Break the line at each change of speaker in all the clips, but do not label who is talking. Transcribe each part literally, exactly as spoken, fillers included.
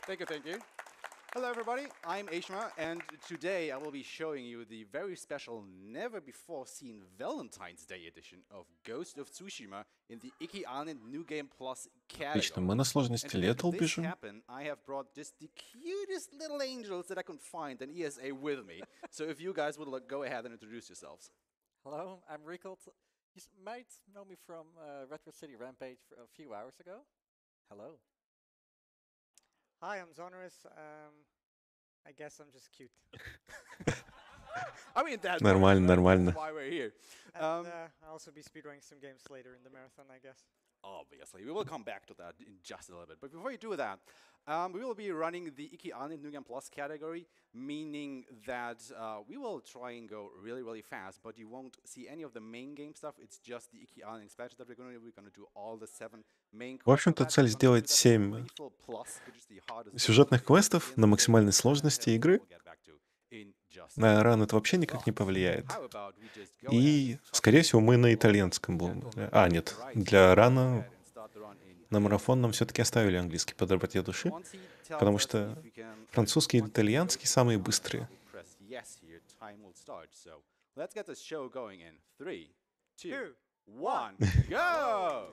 Thank you, thank you. Hello, everybody. I'm Aishma, and today I will be showing you the very special, never-before-seen Valentine's Day edition of Ghost of Tsushima in the Iki Island New Game Plus
Отлично, мы
category.
на
And
сложности
to make
Lethal
this
бежим.
happen, I have brought just the cutest little angels that I could find in E S A with me. So if you guys would like, go ahead and introduce yourselves.
Hello, I'm Rickles. You s- might know me from uh, Retro City Rampage for a few hours ago. Hello.
Hi, I'm Zonorous. Um, I guess I'm just cute.
I mean, that's
Нормально, нормально.
why we're here.
And
Um,
uh, I'll also be speedrunning some games later in the marathon, I guess.
Obviously, we will come back to that in just a little bit. But before we do that, um, we will be running the Iki Island New Game Plus category, meaning that uh, we will try and go really, really fast, but you won't see any of the main game stuff. It's just the Iki Island expansion that we're going to do. We're going to do all the seven main
В
quests. for
общем-то,
that.
цель
We're gonna do
сделать
that in
семь
Lethal Plus, which is the hardest
сюжетных
difficulty
квестов
in
на
the
максимальной
game,
сложности
and
игры.
we'll get back to in just a
На
minute.
ран это вообще никак не
So,
повлияет.
how about we just go ahead
И,
and talk
скорее всего, мы на
to
итальянском будем.
gentlemen
А,
on
нет,
the right.
для
Go
рана
ahead and start the run in
на
three,
марафон нам все-таки оставили английский по доброте души,
Once he tells
потому
us
что
if we can
французский и
want to
итальянский
go,
самые
uh,
быстрые.
we'll press yes here, time will start. So let's get this show going in three, two,
Two,
one, go!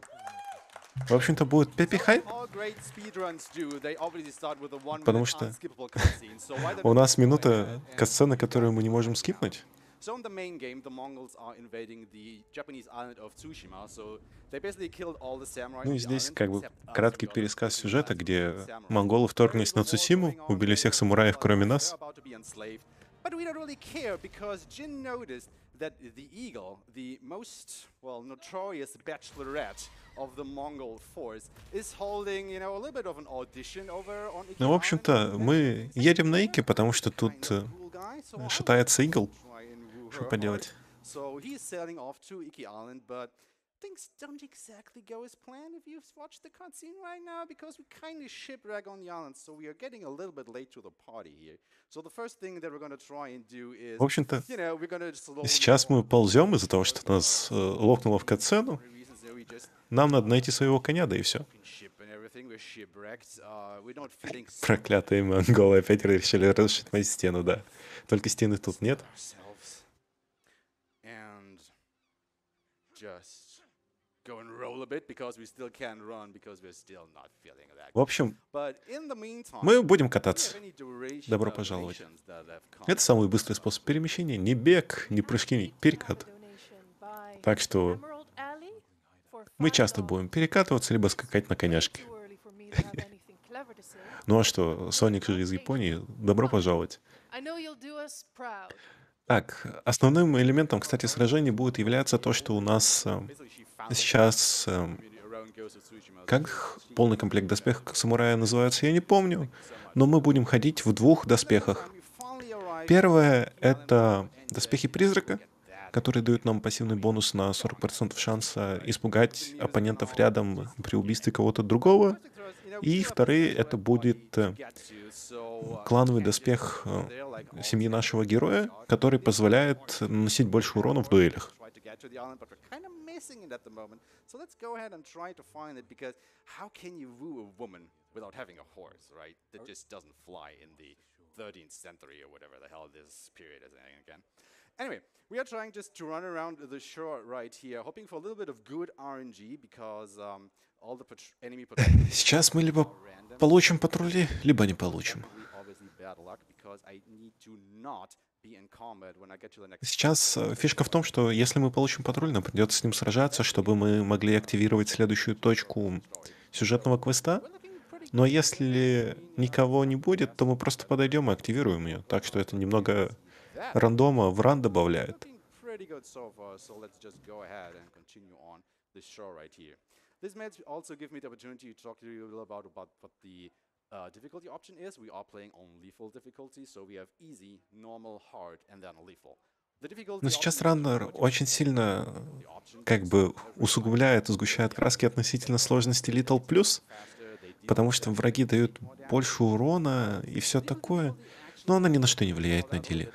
В общем-то, будет Пеппи Хайп.
All great speedruns do, they obviously start with a one
Потому
minute
что
unskippable cutscene. So why don't
У
we
нас
just go
минута
ahead and
катсцены,
check
которую
out
мы не
what
можем
we have.
скипнуть.
So in the main game, the Mongols are invading the Japanese island of Tsushima. So they basically killed all the samurai
Ну
on
и
the
здесь
island,
как бы
except us.
краткий
We are the
пересказ
Japanese
сюжета,
guys who
где
killed samurai.
монголы
There is
вторглись
a
на
war
Цусиму,
going on.
убили
They
всех
will
самураев,
kill
кроме
us. They're
нас.
about to be enslaved. But we don't really care because Jin noticed that the eagle, the most, well, notorious bachelorette of the Mongol force, is holding, you know, a little bit of an audition over on Iki
Ну, в
Island.
общем-то, мы едем на Ике, потому что тут э,
Cool guy, so I
шатается
will
игл.
try and woo
Что
her
поделать?
heart. So he's sailing off to Iki Island, but things don't exactly go as planned if you've watched the cutscene right now, because we kind of shipwreck on the island, so we are getting a little bit late to the party here. So the first thing that we're going to try and do is,
В общем-то,
you know, we're going to slowly
сейчас мы ползем из-за того, что нас э, локнуло в катсцену.
reasons that we just
Нам надо найти своего коня, да и все.
fucking ship and everything. We're shipwrecked. Uh, we're not feeling so
Проклятые монголы опять решили разрушить мою стену, да. Только стены тут нет.
ourselves and just go and roll a bit because we still can't run because we're still not feeling that
В
good.
общем,
But in the meantime,
мы будем
do you
кататься.
have any duration-
Добро пожаловать.
durations that have come?
Это самый быстрый способ перемещения. Ни бег, ни прыжки, ни перекат. Так что мы часто будем перекатываться, либо скакать на коняшке. Ну а что, Соник же из Японии. Добро пожаловать. Так, основным элементом, кстати, сражений будет являться то, что у нас э,
Basically, she found
сейчас... э,
community around Ghost of Tsushima.
как полный комплект доспехов самурая называется, я не помню. Но мы будем ходить в двух доспехах.
We finally arrived.
Первое — это доспехи призрака, которые дают нам пассивный бонус на сорок процентов шанса испугать оппонентов рядом при убийстве кого-то другого. И вторые — это будет э, клановый доспех э, семьи нашего героя, который позволяет наносить больше урона в дуэлях.
Try to get to the island, but we're kind of missing it at the moment. So let's go ahead and try to find it, because how can you woo a woman without having a horse, right? That just doesn't fly in the thirteenth century or whatever the hell this period is again. Anyway, we are trying just to run around the shore right here, hoping for a little bit of good R N G, because um, all the pat- enemy patrols
Сейчас мы либо
are random.
получим патрули, либо не получим.
Definitely, obviously, bad luck, because I need to not be in combat when I get to the next.
Сейчас э, фишка в том, что если мы получим патруль, нам придется с ним сражаться, чтобы мы могли активировать следующую точку сюжетного квеста.
We're looking pretty
Но если никого не будет, то мы просто подойдем и активируем ее. Так что это немного
that.
рандома в ран добавляет.
Looking pretty good so far, so let's just go ahead and continue on this show right here. This may also give me the opportunity to talk to you a little about, about what the uh, difficulty option is. We are playing on lethal difficulty, so we have easy, normal, hard, and then lethal. The difficulty
Но сейчас
option is
раннер
difficulty
очень
option.
сильно
The option
как
is
бы
every
усугубляет и сгущает краски относительно сложности Lethal Plus,
faster, they deal
потому
with
что
them
враги дают
more damage.
больше урона и все такое, но она ни на что не влияет на деле.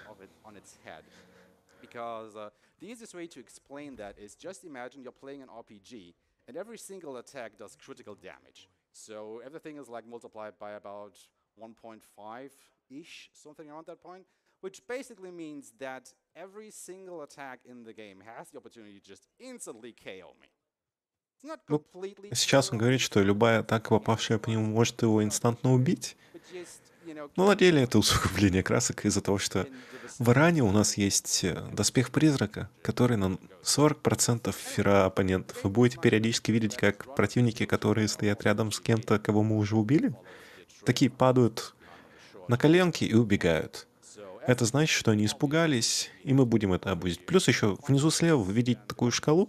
Because uh, the easiest way to explain that is just imagine you're playing an R P G and every single attack does critical damage. So everything is like multiplied by about one point five-ish, something around that point, which basically means that every single attack in the game has the opportunity to just instantly K O me. It's not
Ну,
completely
сейчас он
true,
говорит, что любая атака, попавшая по нему, может его инстантно убить.
but just, you know,
Но на деле это усугубление красок из-за того, что в Иране у нас есть э, доспех призрака, который на сорок процентов фира оппонентов. Вы будете периодически видеть, как противники, которые стоят рядом с кем-то, кого мы уже убили, такие падают на коленки и убегают. Это значит, что они испугались, и мы будем это обузить. Плюс еще внизу слева вы видите такую шкалу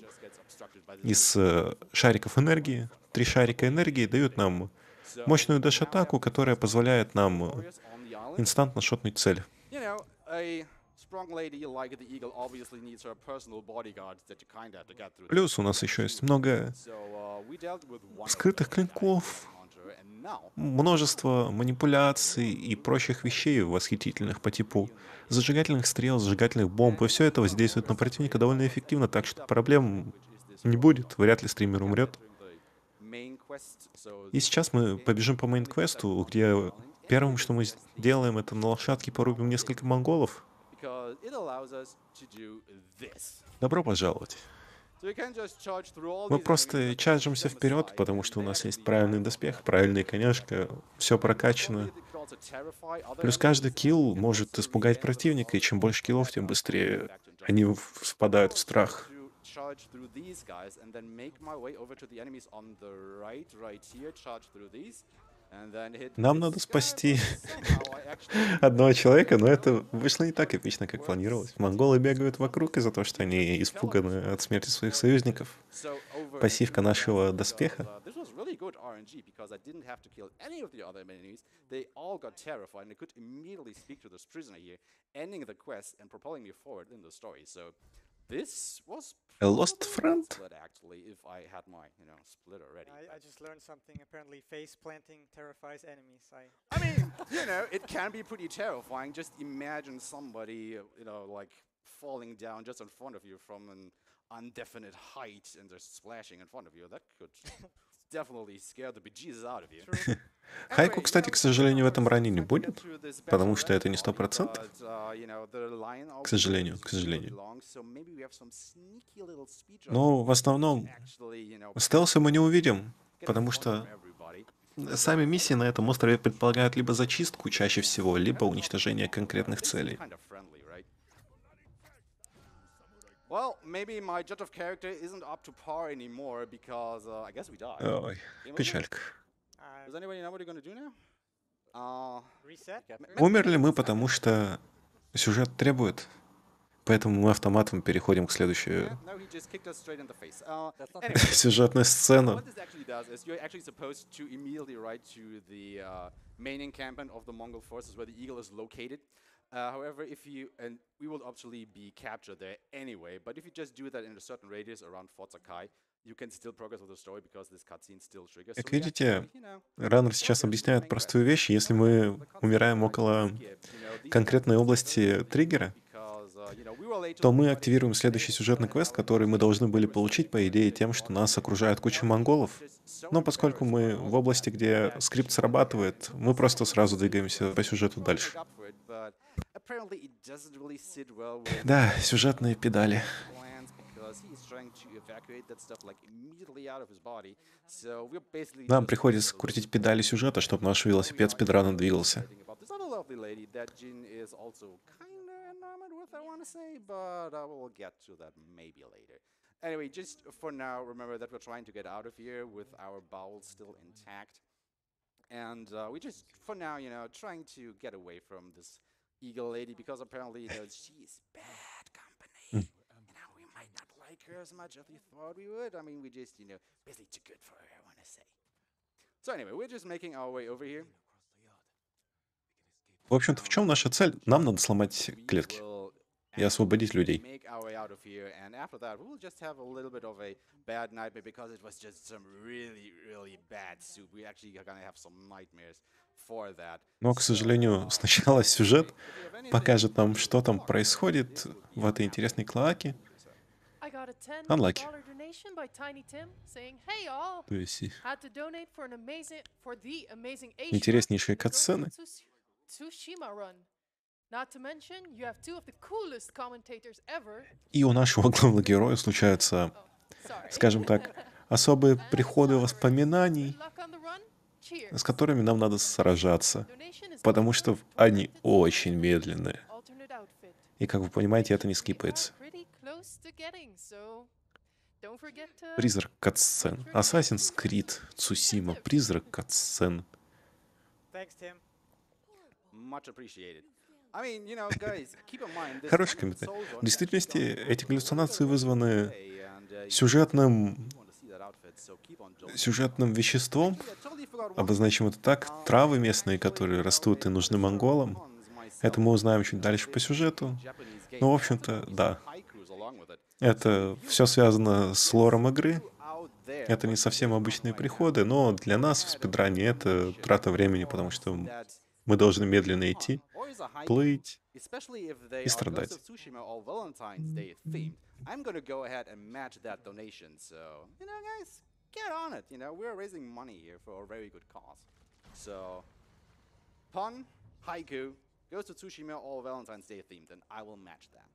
из э, шариков энергии. Три шарика энергии дают нам мощную дэш-атаку, которая позволяет нам э, инстантно шотнуть цель.
you know, a strong lady like the eagle obviously needs her personal bodyguards that you kind of have to get through.
Плюс у нас еще есть много
So uh, we dealt with one
скрытых клинков,
hunter, and now
множество манипуляций и прочих вещей восхитительных по типу зажигательных стрел, зажигательных бомб, и все это воздействует на противника довольно эффективно, так что проблем не будет, вряд ли стример умрет.
main quest. So
И сейчас мы побежим по мейн-квесту, где первым, что мы делаем, это на лошадке порубим несколько монголов.
because it allows us to do this.
Добро пожаловать.
So we can just charge through all
Мы
these
просто
enemies,
чаржимся
set them
вперед,
aside,
потому
and
что у
then
нас есть
actually,
правильный
uh,
доспех, правильная коняшка, все прокачано.
it could also terrify other
Плюс каждый
enemies,
килл
and
может
also
испугать
regain the
противника, и чем
power
больше киллов, тем быстрее они в- впадают в страх.
to charge through these guys and then make my way over to the enemies on the right, right here, charge through these, and then hit
Нам
this
надо
guy,
спасти
but somehow I actually
одного человека, но это вышло не так эпично, как планировалось. Монголы бегают вокруг из-за того, что они испуганы от смерти своих союзников.
So over
Пассивка
in
нашего
that,
доспеха.
uh, this was really good R N G because I didn't have to kill any of the other enemies. They all got terrified and I could immediately speak to this prisoner here, ending the quest and propelling me forward in the story. So this was
A lost
probably
friend?
one split actually if I had my, you know, split already.
I, I just learned something. Apparently, face planting terrifies enemies. I
I mean, you know, it can be pretty terrifying. Just imagine somebody, uh, you know, like falling down just in front of you from an undefinite height and they're splashing in front of you. That could definitely scare the bejesus out of you.
true.
Хайку, кстати, к сожалению, в этом ране не будет, потому что это не сто процентов. К сожалению, к сожалению. Но в основном стелса мы не увидим, потому что сами миссии на этом острове предполагают либо зачистку чаще всего, либо уничтожение конкретных целей.
Well, maybe my judge of character isn't up to par anymore because uh, I guess we died.
Ой,
Game over?
печалька.
Uh,
Does anybody know what we're gonna do now? Uh,
reset.
Умерли мы, потому что сюжет требует. Поэтому мы автоматом переходим к следующей
yeah, no, he just kicked us straight in the face. Uh,
That's not
anyway,
сюжетной сцене.
what this actually does is you're actually supposed to immediately ride to the uh, main encampment of the Mongol forces where the eagle is located. Uh, however, if you, and we will actually be captured there anyway, but if you just do that in a certain radius around Fort Sakai, you can still progress with the story because this cutscene still triggers.
Как
So we
видите,
actually, you know,
Раннер сейчас объясняет простую вещь. Если мы умираем около конкретной области триггера, то мы активируем следующий сюжетный квест, который мы должны были получить, по идее, тем, что нас окружает куча монголов. Но поскольку мы в области, где скрипт срабатывает, мы просто сразу двигаемся по сюжету дальше. Да, сюжетные педали. Нам приходится крутить педали сюжета, чтобы наш велосипед спидрана двигался.
I want to say, but I will get to that maybe later. Anyway, just for now, remember that we're trying to get out of here with our bowels still intact. And uh, we just, for now, you know, trying to get away from this eagle lady because apparently, you know, she's bad company. You know, we might not like her as much as we thought we would. I mean, we just, you know, basically too good for her, I want to say. So anyway, we're just making our way over here.
В общем-то, в чем наша цель? Нам надо сломать клетки и освободить людей.
Make our way out of here, and after that, we will just have a little bit of a bad nightmare because it was just some really, really bad soup. We actually are gonna have some nightmares for that.
Но, к сожалению, сначала сюжет покажет нам, что там происходит в этой интересной клоаке,
I got a ten
Unlucky.
dollar donation by Tiny Tim saying, "Hey all,
То есть и
had to donate for an amazing for the amazing Asia
интереснейшие
to go
катсцены.
to Tsus- Tsushima run. Not to mention, you have two of the coolest commentators ever."
И у нашего главного героя случаются,
Oh, sorry.
скажем так, особые
And
приходы
summary,
воспоминаний,
good luck on the run. Cheers.
с которыми нам надо сражаться,
Donation is
потому
also
что
for
они
rented
очень
Suzuki
медленные.
alternate outfit.
И, как вы понимаете, это не
We are
скипается.
pretty close to getting, so don't forget to
Призрак катсцен. Assassin's Creed Цусима. Призрак катсцен.
Thanks, Tim.
Much appreciated. I mean, you know, guys, keep in mind, this
Хороший
one
комментарий.
Soul Zone
В действительности,
actually
эти
done
галлюцинации
really
вызваны
well and, uh, you
сюжетным,
want to see that outfit, so keep on joining.
сюжетным веществом,
Actually, I totally forgot one
обозначим это так,
thing.
травы
Um,
местные,
actually,
которые
you know,
растут и
a
нужны
publisher of
монголам.
Cons myself,
Это мы узнаем чуть
uh,
дальше
they
по
released a
сюжету.
Japanese game.
Ну, в
They also
общем-то,
released
да.
haikus along with it.
Это
So if
все
you
связано с лором игры.
you out there
Это не
watching
совсем
this
обычные
right now,
приходы, но для
go
нас в
ahead and
спидране это
mention
трата времени, потому
chords
что
that
мы должны медленно
pun
идти,
or is a haiku,
плыть
especially if they
и
are Ghost
страдать.
of Tsushima or Valentine's Day themed. I'm gonna go ahead and match that donation. So, you know, guys, get on it. You know, we're raising money here for a very good cause. So, pun, haiku, Ghost of Tsushima or Valentine's Day themed, and I will match that.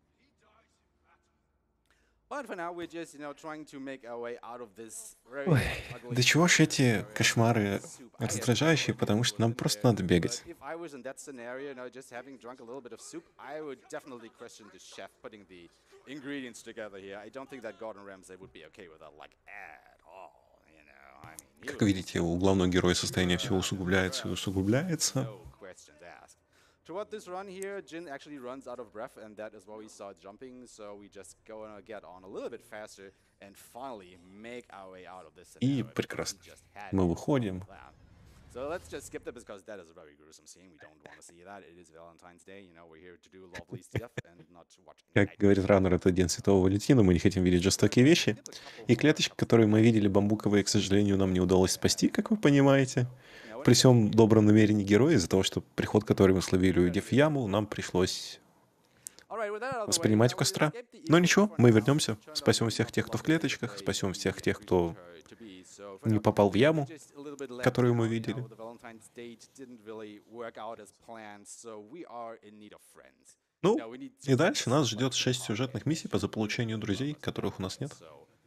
But for now, we're just, you know, trying to make our way out of this very
Ой,
ugly
до чего ж эти
area.
кошмары
Soup. I had
раздражающие,
no
потому
idea
что
what
нам
was in
просто
there,
надо
but
бегать.
if I was in that scenario, you know, just having drunk a little bit of soup, I would definitely question the chef putting the ingredients together here. I don't think that Gordon Ramsay would be okay with that, like, at all, you know. I mean, he
Как
was
видите, у главного героя состояние все усугубляется и усугубляется.
no questions asked. Toward this run here, Jin actually runs out of breath, and that is why we start jumping. So we just go and get on a little bit faster and finally make our way out of this
И
scenario. because
прекрасно.
we just had
Мы
it
выходим.
planned. So let's just skip that because that is a very gruesome scene. We don't want to see that. It is Valentine's Day. You know, we're here to do lovely stuff and not to watch.
Как говорит Раннер, это День Святого Валентина, мы не хотим видеть жестокие вещи. И клеточки, которые мы видели, бамбуковые, к сожалению, нам не удалось спасти, как вы понимаете. При всем добром намерении героя, из-за того, что приход, который мы словили, уйдя в яму, нам пришлось воспринимать у костра. Но ничего, мы вернемся, спасем всех тех, кто в клеточках, спасем всех тех, кто не попал в яму, которую мы видели. Ну, и дальше нас ждет шесть сюжетных миссий по заполучению друзей, которых у нас нет.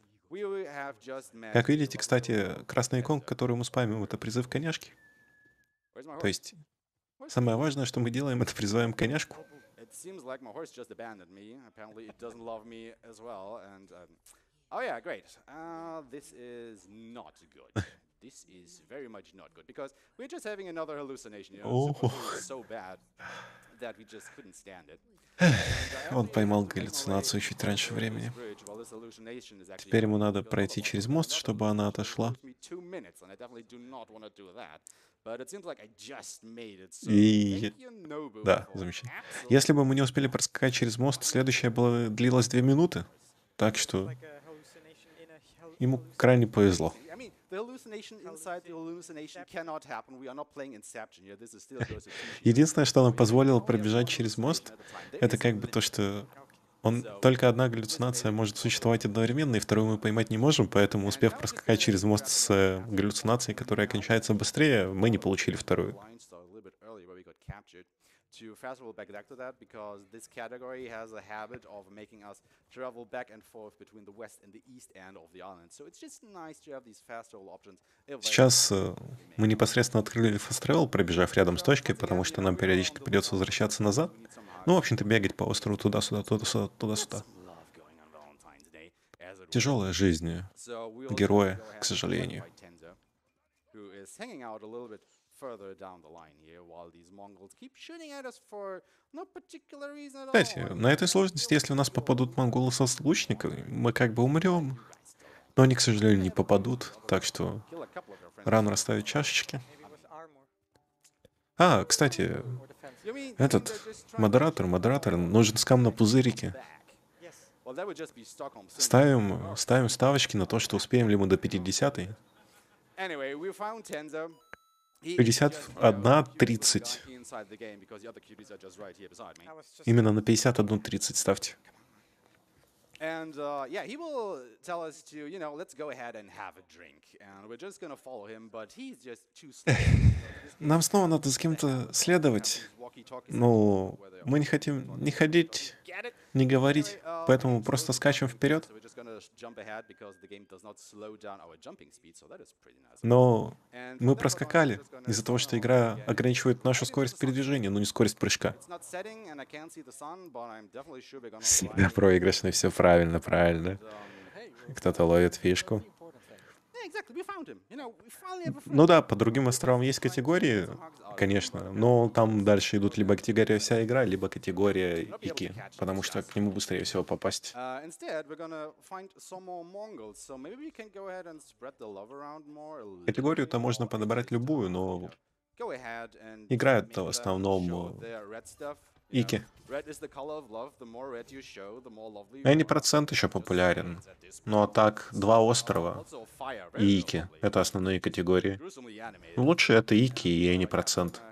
Как видите, кстати, красная иконка, которую мы спамим, это призыв коняшки. То есть, самое важное, что мы делаем, это призываем коняшку.
It seems like my horse just abandoned me. Apparently, it doesn't love me as well. And um, oh yeah, great. Uh, this is not good. This is very much not good because we're just having another hallucination. You know,
Oh.
Super is so bad that we just couldn't stand it.
Он поймал галлюцинацию чуть раньше времени. Теперь ему надо пройти через мост, чтобы она отошла. И... Да, замечательно. Если бы мы не успели проскакать через мост, следующее было длилось две минуты. Так что
Like a hallucination in a hal-
ему крайне повезло. Единственное, что нам позволило пробежать через мост, это как бы то, что он только одна галлюцинация может существовать одновременно, и вторую мы поймать не можем, поэтому, успев проскакать через мост с э, галлюцинацией, которая кончается быстрее, мы не получили вторую.
To fast travel back to that because this category has a habit of making us travel back and forth between the west and the east end of the island. So it's just nice to have these fast travel options.
Сейчас э, мы непосредственно открыли Fast Travel, пробежав рядом с точкой, потому что нам периодически придется возвращаться назад. Ну, в общем-то, бегать по острову туда-сюда, туда-сюда, туда-сюда. Тяжелая жизнь героя, к сожалению. Кстати, на этой сложности, если у нас попадут монголы со лучниками, мы как бы умрем. Но они, к сожалению, не попадут, так что рано расставить чашечки.
Maybe it was armor
А, кстати,
or defense.
этот модератор, модератор, нужен скам на пузырике.
Yes.
Ставим, ставим ставочки на то, что успеем ли мы до пятидесятой. пятьдесят один тридцать.
I was just
Именно на пятьдесят один тридцать ставьте.
And uh, yeah, he will tell us to, you know, let's go ahead and have a drink. And we're just gonna follow him, but he's just too slow.
Нам снова надо за кем-то следовать. Ну, мы не хотим ни ходить, ни говорить, поэтому просто скачем вперед. Но мы проскакали из-за того, что игра ограничивает нашу скорость передвижения, но не скорость прыжка. Всегда проигрышно, все правильно, правильно. Кто-то ловит фишку. Ну да, по другим островам есть категории, конечно, но там дальше идут либо категория вся игра, либо категория Ики, потому что к нему быстрее всего попасть. Категорию-то можно подобрать любую, но играют в основном Ики. Any процент еще популярен. Ну а так, два острова и Ики — это основные категории. Лучше это Ики и Any процент.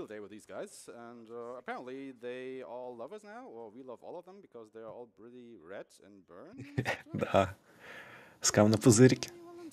Да. Скам на пузырике.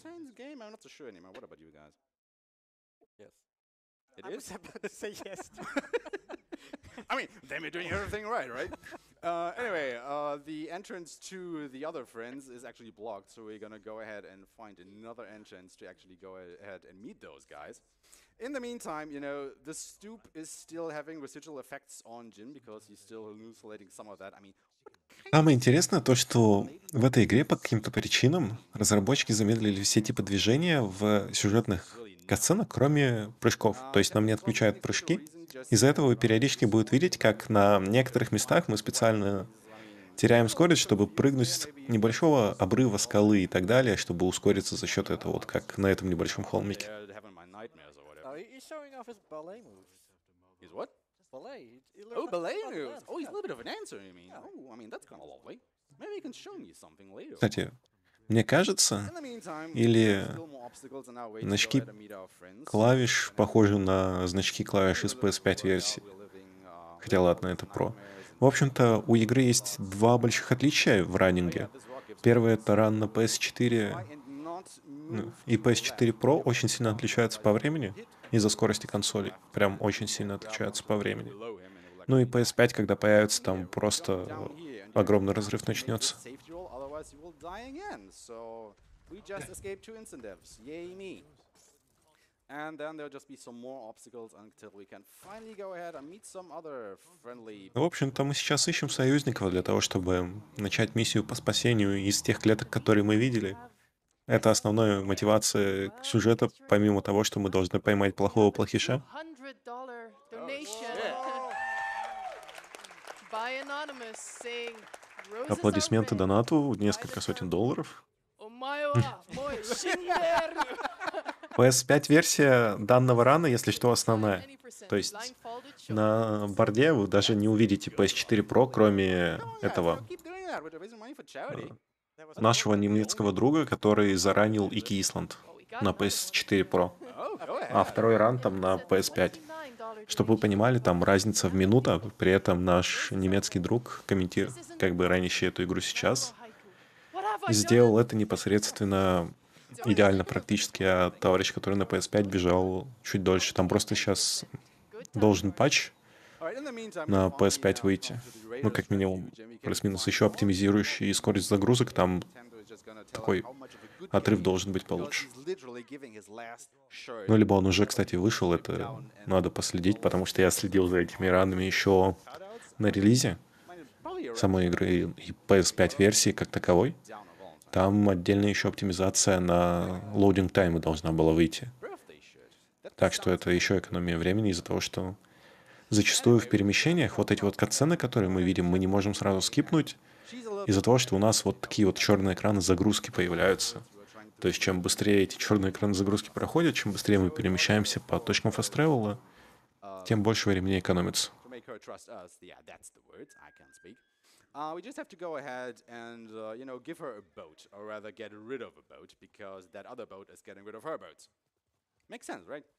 I was about to say yes.
I mean, then we're doing everything right, right? Uh, anyway, uh, the entrance to the other friends is actually blocked, so we're gonna go ahead and find another entrance to actually go ahead and meet those guys. In the meantime, you know, the stoop is still having residual effects on Jin because he's still hallucinating some of that. I mean,
Самое интересное то, что в этой игре по каким-то причинам разработчики замедлили все типы движения в сюжетных катсценах, кроме прыжков. То есть нам не отключают прыжки. Из-за этого вы периодически будете видеть, как на некоторых местах мы специально теряем скорость, чтобы прыгнуть с небольшого обрыва скалы и так далее, чтобы ускориться за счет этого, вот как на этом небольшом холмике.
Oh, he- he's showing off his ballet moves.
he's what?
Ballet. he- he
Oh,
learned that
ballet
from the
moves.
dance,
Oh, he's a
yeah.
little bit of a dancer, you mean? Oh, I mean, that's kind of lovely. Maybe you can show me something later.
Кстати, мне кажется,
In the meantime,
или
still more obstacles on our way to go
значки
ahead and meet our friends.
клавиш похожи на значки клавиш из пи эс пять версии.
We're living, uh,
Хотя ладно, это Pro. В общем-то, у игры есть два больших отличия в раннинге. Первое — это ран на пи эс четыре, ну, и пи эс четыре Pro очень сильно отличаются по времени из-за скорости консолей. Прям очень сильно отличаются по времени. Ну и пи эс пять, когда появится, там просто огромный разрыв начнется.
And then there'll just be some more obstacles until we can finally go ahead and meet some other friendly.
В общем-то, мы сейчас ищем союзников для того, чтобы начать миссию по спасению из тех клеток, которые мы видели. Это основная мотивация сюжета, помимо того, что мы должны поймать плохого плохиша.
hundred dollar donation by Anonymous saying roses are
Аплодисменты
red.
донату, несколько сотен долларов.
Омайва, мой шиндер.
пи эс пять версия данного рана, если что, основная. То есть на борде вы даже не увидите пи эс четыре Pro, кроме этого
Keep doing that. We're raising money for charity.
There was
нашего немецкого друга, который заранил Ики Исланд на пи эс четыре Pro,
Oh, go ahead.
а второй ран там на пи эс пять. Чтобы вы понимали, там разница в минута, при этом наш немецкий друг, комментирует, как бы ранящий эту игру сейчас, сделал это непосредственно идеально практически, а товарищ, который на пи эс пять бежал чуть дольше. Там просто сейчас должен патч
Alright, in the meantime,
на
we
пи эс
finally,
пять
uh,
выйти.
come to the
Ну,
Raiders
как
strategy,
минимум,
Jim. We can
плюс-минус
find
еще
out
оптимизирующий и скорость загрузок, там
Nintendo is just gonna tell us
такой
how much of a good
отрыв
game
должен быть
because
получше.
he's literally giving his last shirt
Ну, либо он уже, кстати, вышел, это надо последить, потому что я следил за этими ранами еще на релизе
probably around
самой игры и пи эс пять версии как таковой.
down of all time.
Там отдельная еще оптимизация на loading таймы должна была выйти.
Birthday shirt. That
Так что это еще экономия времени из-за того, что зачастую в перемещениях вот эти вот катсцены, которые мы видим, мы не можем сразу скипнуть
she's a little
из-за того, что у нас вот такие вот черные экраны загрузки появляются. То есть чем быстрее эти черные экраны загрузки проходят, чем быстрее мы перемещаемся по точкам фаст-тревела, тем больше времени экономится.
to make her trust us. Yeah, that's the word. I can't speak. Uh, we just have to go ahead and, uh, you know, give her a boat, or rather get rid of a boat, because that other boat is getting rid of her boat. Makes sense, right?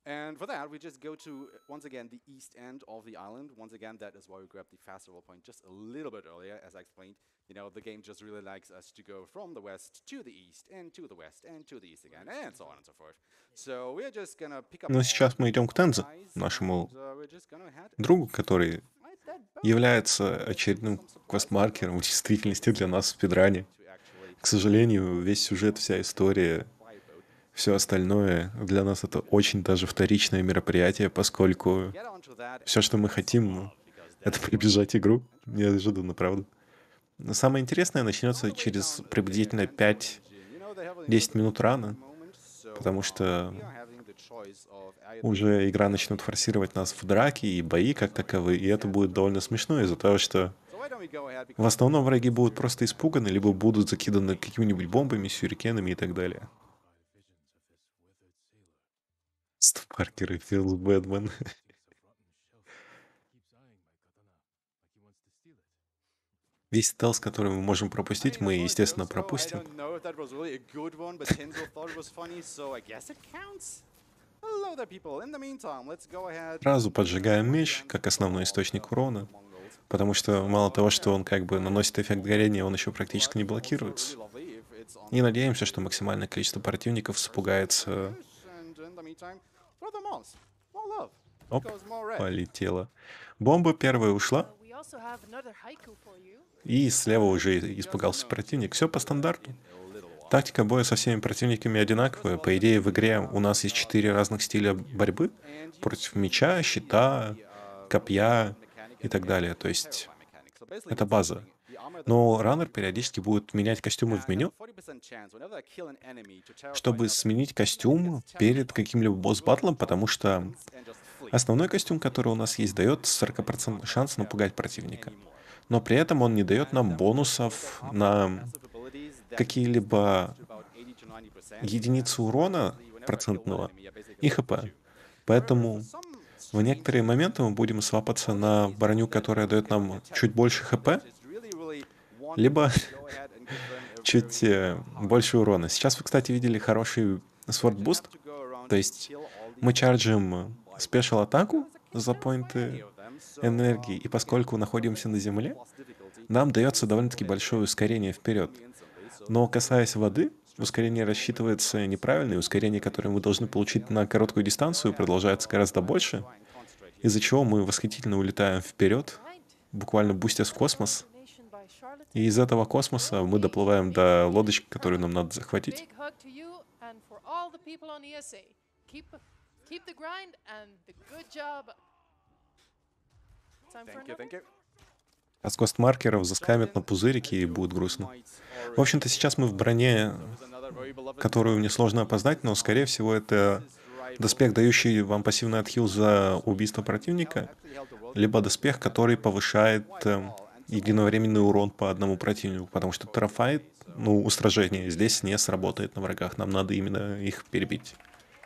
And for that, we just go to, once again, the east end of the island. Once again, that is why we grabbed the fast travel point just a little bit earlier, as I explained. You know, the game just really likes us to go from the west to the east, and to the west, and to the east again, and so on and so forth. So we're just gonna pick up
Но
all
сейчас мы идем к Тензе,
guys,
нашему
and, uh, we're just gonna head
другу, который
right that boat.
является очередным квест-маркером в действительности для нас в спидране.
To actually
К сожалению, весь сюжет, вся история,
buy a boat.
все остальное для нас это очень даже вторичное мероприятие, поскольку
Get onto that.
все, что мы хотим, это пробежать игру. Неожиданно, правда. Но самое интересное начнется через приблизительно пять-десять минут рано, потому что уже игра начнет форсировать нас в драки и бои как таковые, и это будет довольно смешно из-за того, что в основном враги будут просто испуганы, либо будут закиданы какими-нибудь бомбами, сюрикенами и так далее. Стоп, Паркер и Филс Бэдман. Весь стелс, который мы можем пропустить, мы, естественно, пропустим. Сразу поджигаем меч, как основной источник урона, потому что мало того, что он как бы наносит эффект горения, он еще практически не блокируется. И надеемся, что максимальное количество противников испугается. Оп, полетела. Бомба первая ушла,
We also have another haiku for you.
и слева уже испугался противник. Все по стандарту. Тактика боя со всеми противниками одинаковая. По идее, в игре у нас есть четыре разных стиля борьбы против меча, щита, копья и так далее. То есть это база. Но раннер периодически будет менять костюмы в меню, чтобы сменить костюм перед каким-либо босс-баттлом, потому что основной костюм, который у нас есть, дает сорок процентов шанс напугать противника. Но при этом он не дает нам бонусов на какие-либо единицы урона процентного и ХП. Поэтому в некоторые моменты мы будем свапаться на броню, которая дает нам чуть больше ХП, либо чуть э, больше урона. Сейчас вы, кстати, видели хороший Sword Boost, то есть мы чарджим спешл атаку за поинты энергии, и поскольку находимся на земле, нам дается довольно-таки большое ускорение вперед. Но касаясь воды, ускорение рассчитывается неправильно, и ускорение, которое мы должны получить на короткую дистанцию, продолжается гораздо больше, из-за чего мы восхитительно улетаем вперед, буквально бустясь в космос,
Nation by Charlotte.
и из этого космоса мы доплываем до лодочки, которую нам надо захватить.
Big hug to you and for all the people on E S A. Keep keep the grind and the good job. Time for
Thank you,
another?
thank you.
А с костмаркеров заскамят на пузырики, и будет грустно. В общем-то, сейчас мы в броне, которую мне сложно опознать, но, скорее всего, это доспех, дающий вам пассивный отхил за убийство противника, либо доспех, который повышает э, единовременный урон по одному противнику, потому что террафайт, ну, устражение здесь не сработает на врагах, нам надо именно их перебить.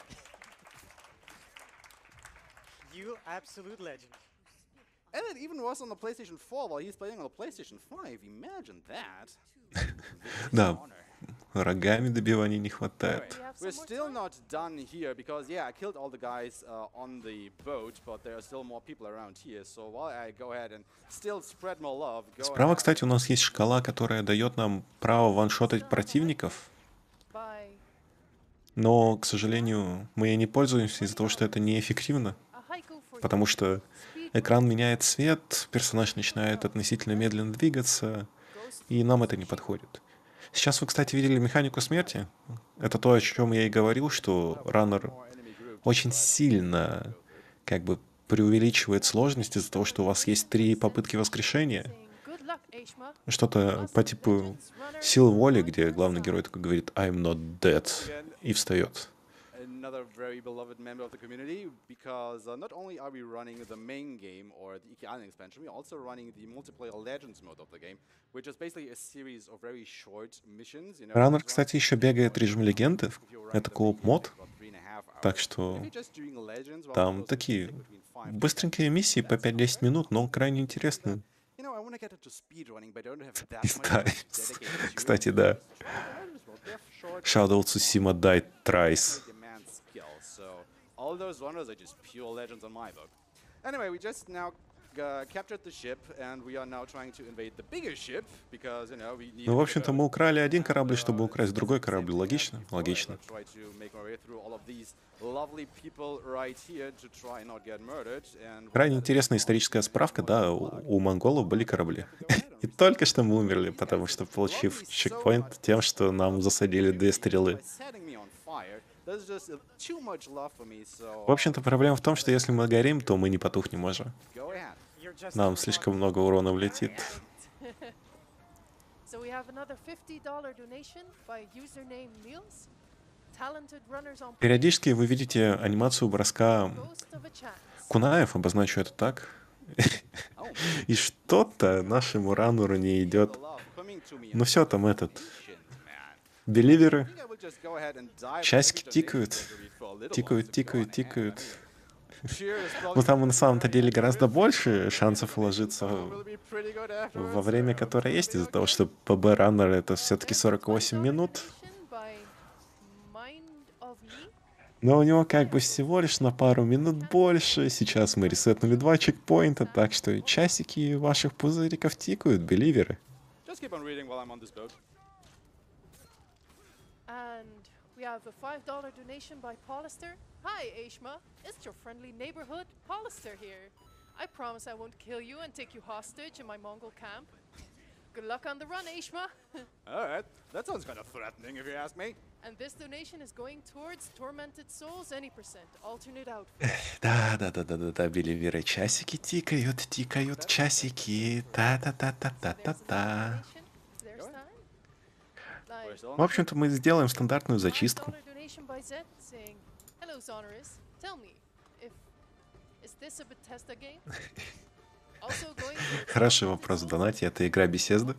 You absolute legend.
And it even was on the PlayStation four while he's playing on the PlayStation five. Imagine that.
Да, рогами добивания не хватает.
We have
We're
some more
still
time?
not done here because, yeah, I killed all the guys uh, on the boat, but there are still more people around here. So while I go ahead and still spread more love, go
Справа,
ahead.
кстати, у нас есть шкала, которая дает нам право ваншотать противников,
By
но, к сожалению, мы ей не пользуемся из-за того, что это неэффективно,
a haiku for
потому
you.
что экран меняет цвет, персонаж начинает относительно медленно двигаться, и нам это не подходит. Сейчас вы, кстати, видели механику смерти. Это то, о чем я и говорил, что раннер очень сильно как бы преувеличивает сложность из-за того, что у вас есть три попытки воскрешения.
Saying good luck, Aishma.
Что-то по типу сил воли, где главный герой такой говорит «I'm not dead» и встает.
Another very beloved member of the community because uh, not only are we running the main game or the Iki Island expansion, we're also running the multiplayer Legends mode of the game, which is basically a series of very short missions. You know,
Раннер,
just
кстати, еще бегает режим легенды.
if you're running
Это
the main game,
кооп-мод,
it's about three and a half hours.
так что
If you're just doing Legends, well,
там
those
такие
take between five to
быстренькие миссии по пять-десять минут, но крайне интересные.
You know, I want to get into speedrunning, but I don't have that
Из
much time
Times.
dedicated to it.
Кстати, да.
Legends mode, they're short,
Shadow Tsushima Died Thrice.
they demand skill, so all those runners are just pure legends on my book. Anyway, we just now uh, captured the ship, and we are now trying to invade the bigger ship because, you know, we need.
Ну, в общем-то, мы украли один корабль, чтобы украсть другой корабль. Логично? Логично.
Try to make our way through all of these lovely people right here to try not get murdered. And
Крайне интересная историческая справка, да, у, у монголов были корабли. И только что мы умерли, потому что, получив чекпоинт тем, что нам засадили две стрелы. В общем-то, проблема в том, что если мы горим, то мы не потухнем уже. Нам слишком много урона влетит.
So we have another fifty dollar donation by username Niels. Talented runners on
Периодически вы видите анимацию броска
Ghost of a Chance.
кунаев, обозначу это так. И что-то нашему раннеру не идет. Ну все, там этот... Беливеры. Часики тикают. Тикают, тикают, тикают. Ну там на самом-то деле гораздо больше шансов уложиться во время, которое есть, из-за того, что ПБ раннер это все-таки сорок восемь минут. Но у него как бы всего лишь на пару минут больше. Сейчас мы ресетнули два чекпоинта, так что часики ваших пузыриков тикают, беливеры.
We have a five dollar donation by Paulister. Hi, Aishma. It's your friendly neighborhood Paulister here. I promise I won't kill you and take you hostage in my Mongol camp. Good luck on the run, Aishma.
Alright, that sounds kind of threatening if you ask me.
And this donation is going towards Tormented Souls any percent, alternate outfit.
Да, да, да, да, да, да, беливеры. Часики тикают, тикают часики. Та-та-та-та-та-та-та. В общем-то, мы сделаем стандартную зачистку. Хороший вопрос в донате. Это игра Bethesda?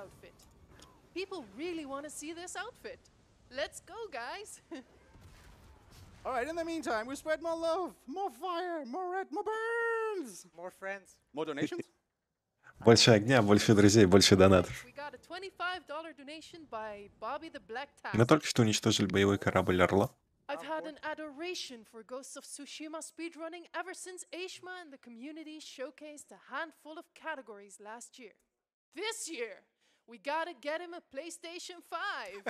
Alright, in the meantime, we spread more love, more fire, more red, more burns,
More friends.
more donations.
Больше огня, больше друзей, больше донатов. Мы только что уничтожили боевой корабль Орла.
I've had an adoration for Ghosts of Tsushima speedrunning ever since Aishma and the community showcased a handful of categories last year. This year, we gotta get him a PlayStation five.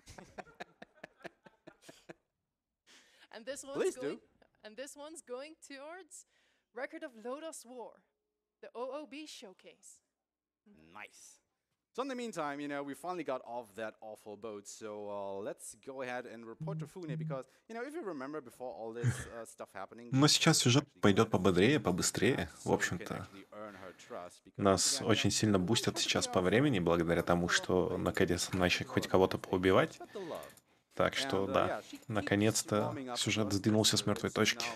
and this one's
Please
going,
do.
and this one's going towards Record of Lodos War, the O O B showcase.
Nice. So in the meantime, you know, we finally got off that awful boat. So uh, let's go ahead and report to Fune because, you know, if you remember before all this uh, stuff happening.
Но сейчас сюжет пойдет пободрее, побыстрее. В общем-то, нас очень сильно бустят сейчас по времени, благодаря тому, что наконец начали хоть кого-то поубивать. Так что, да, наконец-то сюжет сдвинулся с мертвой точки.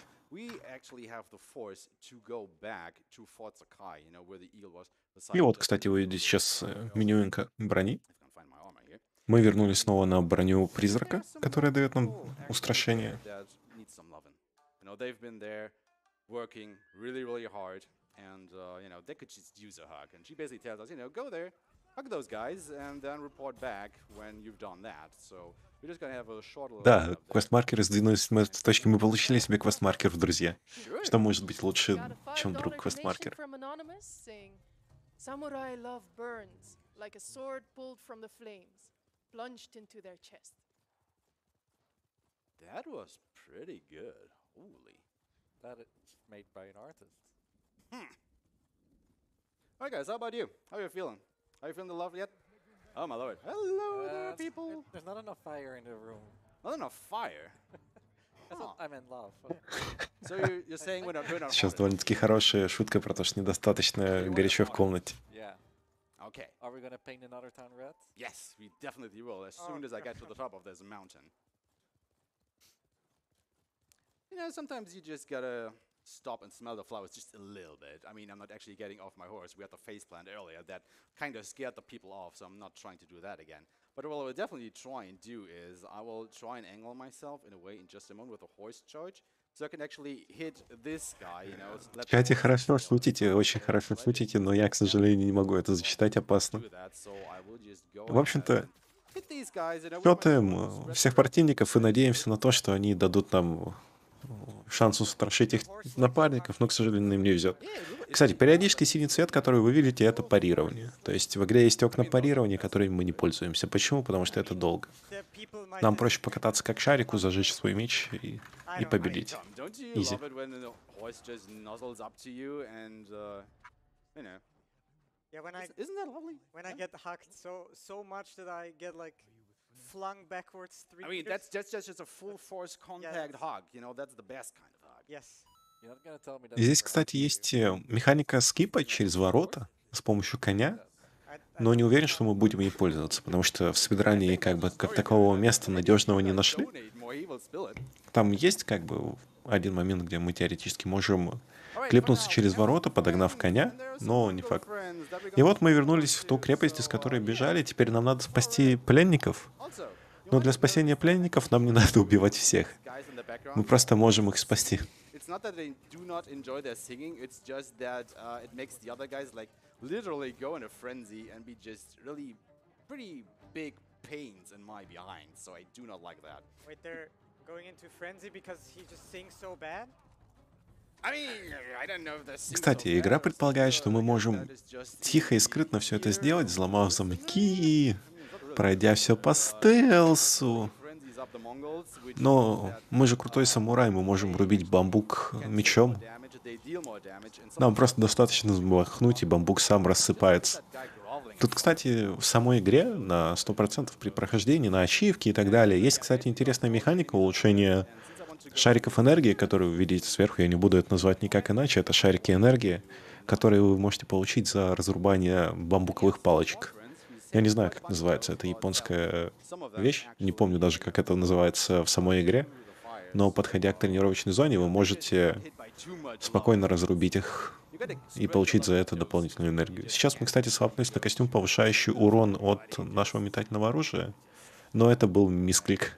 И вот, кстати, вы видите сейчас менюинка брони. Мы вернулись снова на броню призрака, которая дает нам устрашение. Да, квест-маркеры сдвинулись с мертвой точки. Мы получили себе квест-маркер в друзья. Что может быть лучше, чем друг квест-маркер?
Samurai love burns like a sword pulled from the flames, plunged into their chest.
That was pretty good. Holy.
That it's made by an artist.
Hmm. Alright guys, how about you? How are you feeling? Are you feeling the love yet? Oh my lord. Hello
Uh,
there,
it's-
people.
it- There's not enough fire in the room.
Not enough fire.
I thought I meant love.
So you're, you're saying we're not, we're not
Сейчас
hornets?
довольно-таки хорошая шутка про то, что недостаточно горячо в комнате.
Yeah.
Okay.
Are we gonna paint another town red?
Yes, we definitely will as soon as I get to the top of this mountain. You know, sometimes you just gotta stop and smell the flowers just a little bit. I mean, I'm not actually getting off my horse. We had the face plant earlier that kind of scared the people off, so I'm not trying to do that again. But what I will definitely try and do is I will try and angle myself in a way in just a moment with a horse charge, so I can actually hit this guy, you know. let the
Кстати,
horse
хорошо
charge
шутите, очень хорошо шутите, но я, к сожалению, не могу это зачитать, опасно.
do that, so I will just go
В общем-то,
ahead and hit these guys, you know, with my
шотаем
horse,
всех противников и надеемся на то, что они дадут нам шанс устрашить их напарников, но, к сожалению, им не везет. Кстати, периодически синий цвет, который вы видите, это парирование. То есть в игре есть окна парирования, которыми мы не пользуемся. Почему? Потому что это долго.
The people might
Нам
just-
проще покататься как шарику, зажечь свой меч и,
I
и
don't
победить.
Tom, don't you
Easy.
love it when the horse just nuzzles up to you and, uh, you know,
Yeah, when I
isn't, isn't that lovely?
when I get hugged so so much that I get like flung backwards three
I mean,
meters.
that's just, just just a full force contact
that's-
hug. You know, that's the best kind of hug.
Yes.
You're not gonna tell me that.
Здесь, кстати, есть э, механика скипа через ворота с помощью коня,
I, I
но не уверен, что мы будем ей пользоваться, потому что в спидране как бы как такового места надежного не нашли.
Donate more, he will spill it.
Там есть как бы один момент, где мы теоретически можем
Alright,
клепнуться
for now,
через
we have
ворота,
some
подогнав
friends,
коня,
and there are some
но
good
не
little
факт.
friends that we're
И
gonna
вот мы
talk
вернулись в ту
to,
крепость, из
so,
которой
uh,
бежали,
yeah.
теперь нам надо спасти пленников.
Also, you
Но
might
для
have
спасения
noticed
пленников нам не надо убивать всех.
guys in the background.
Мы просто можем их спасти.
It's not that they do not enjoy their singing, it's just that uh, it makes the other guys like literally go in a frenzy and be just really pretty big pains in my behind, so I do not like that.
wait, they're going into frenzy because he just sings so bad.
I mean, I don't know if they're singing
Кстати,
so
игра
bad or
предполагает,
something,
что
but
мы
I guess
можем
that is just
тихо и
the
скрытно все это
fear
сделать,
of
взломав
the
замки,
I mean, it's not really
пройдя все по стелсу.
frenzies up the Mongols, which
Но
means that,
мы же крутой самурай, мы можем рубить бамбук
can do more
мечом.
damage, they deal more damage, and
Нам
sometimes
просто достаточно взмахнуть, и бамбук сам рассыпается.
that guy groveling
Тут, кстати, в самой игре на сто процентов при прохождении, на ачивке и так далее, есть, кстати, интересная механика улучшения шариков энергии, которые вы видите сверху. Я не буду это называть никак иначе. Это шарики энергии, которые вы можете получить за разрубание бамбуковых палочек. Я не знаю, как называется. Это японская вещь. Не помню даже, как это называется в самой игре. Но, подходя к тренировочной зоне, вы можете спокойно разрубить их и получить за это дополнительную энергию. Сейчас мы, кстати, свапнулись на костюм, повышающий урон от нашего метательного оружия. Но это был мисклик.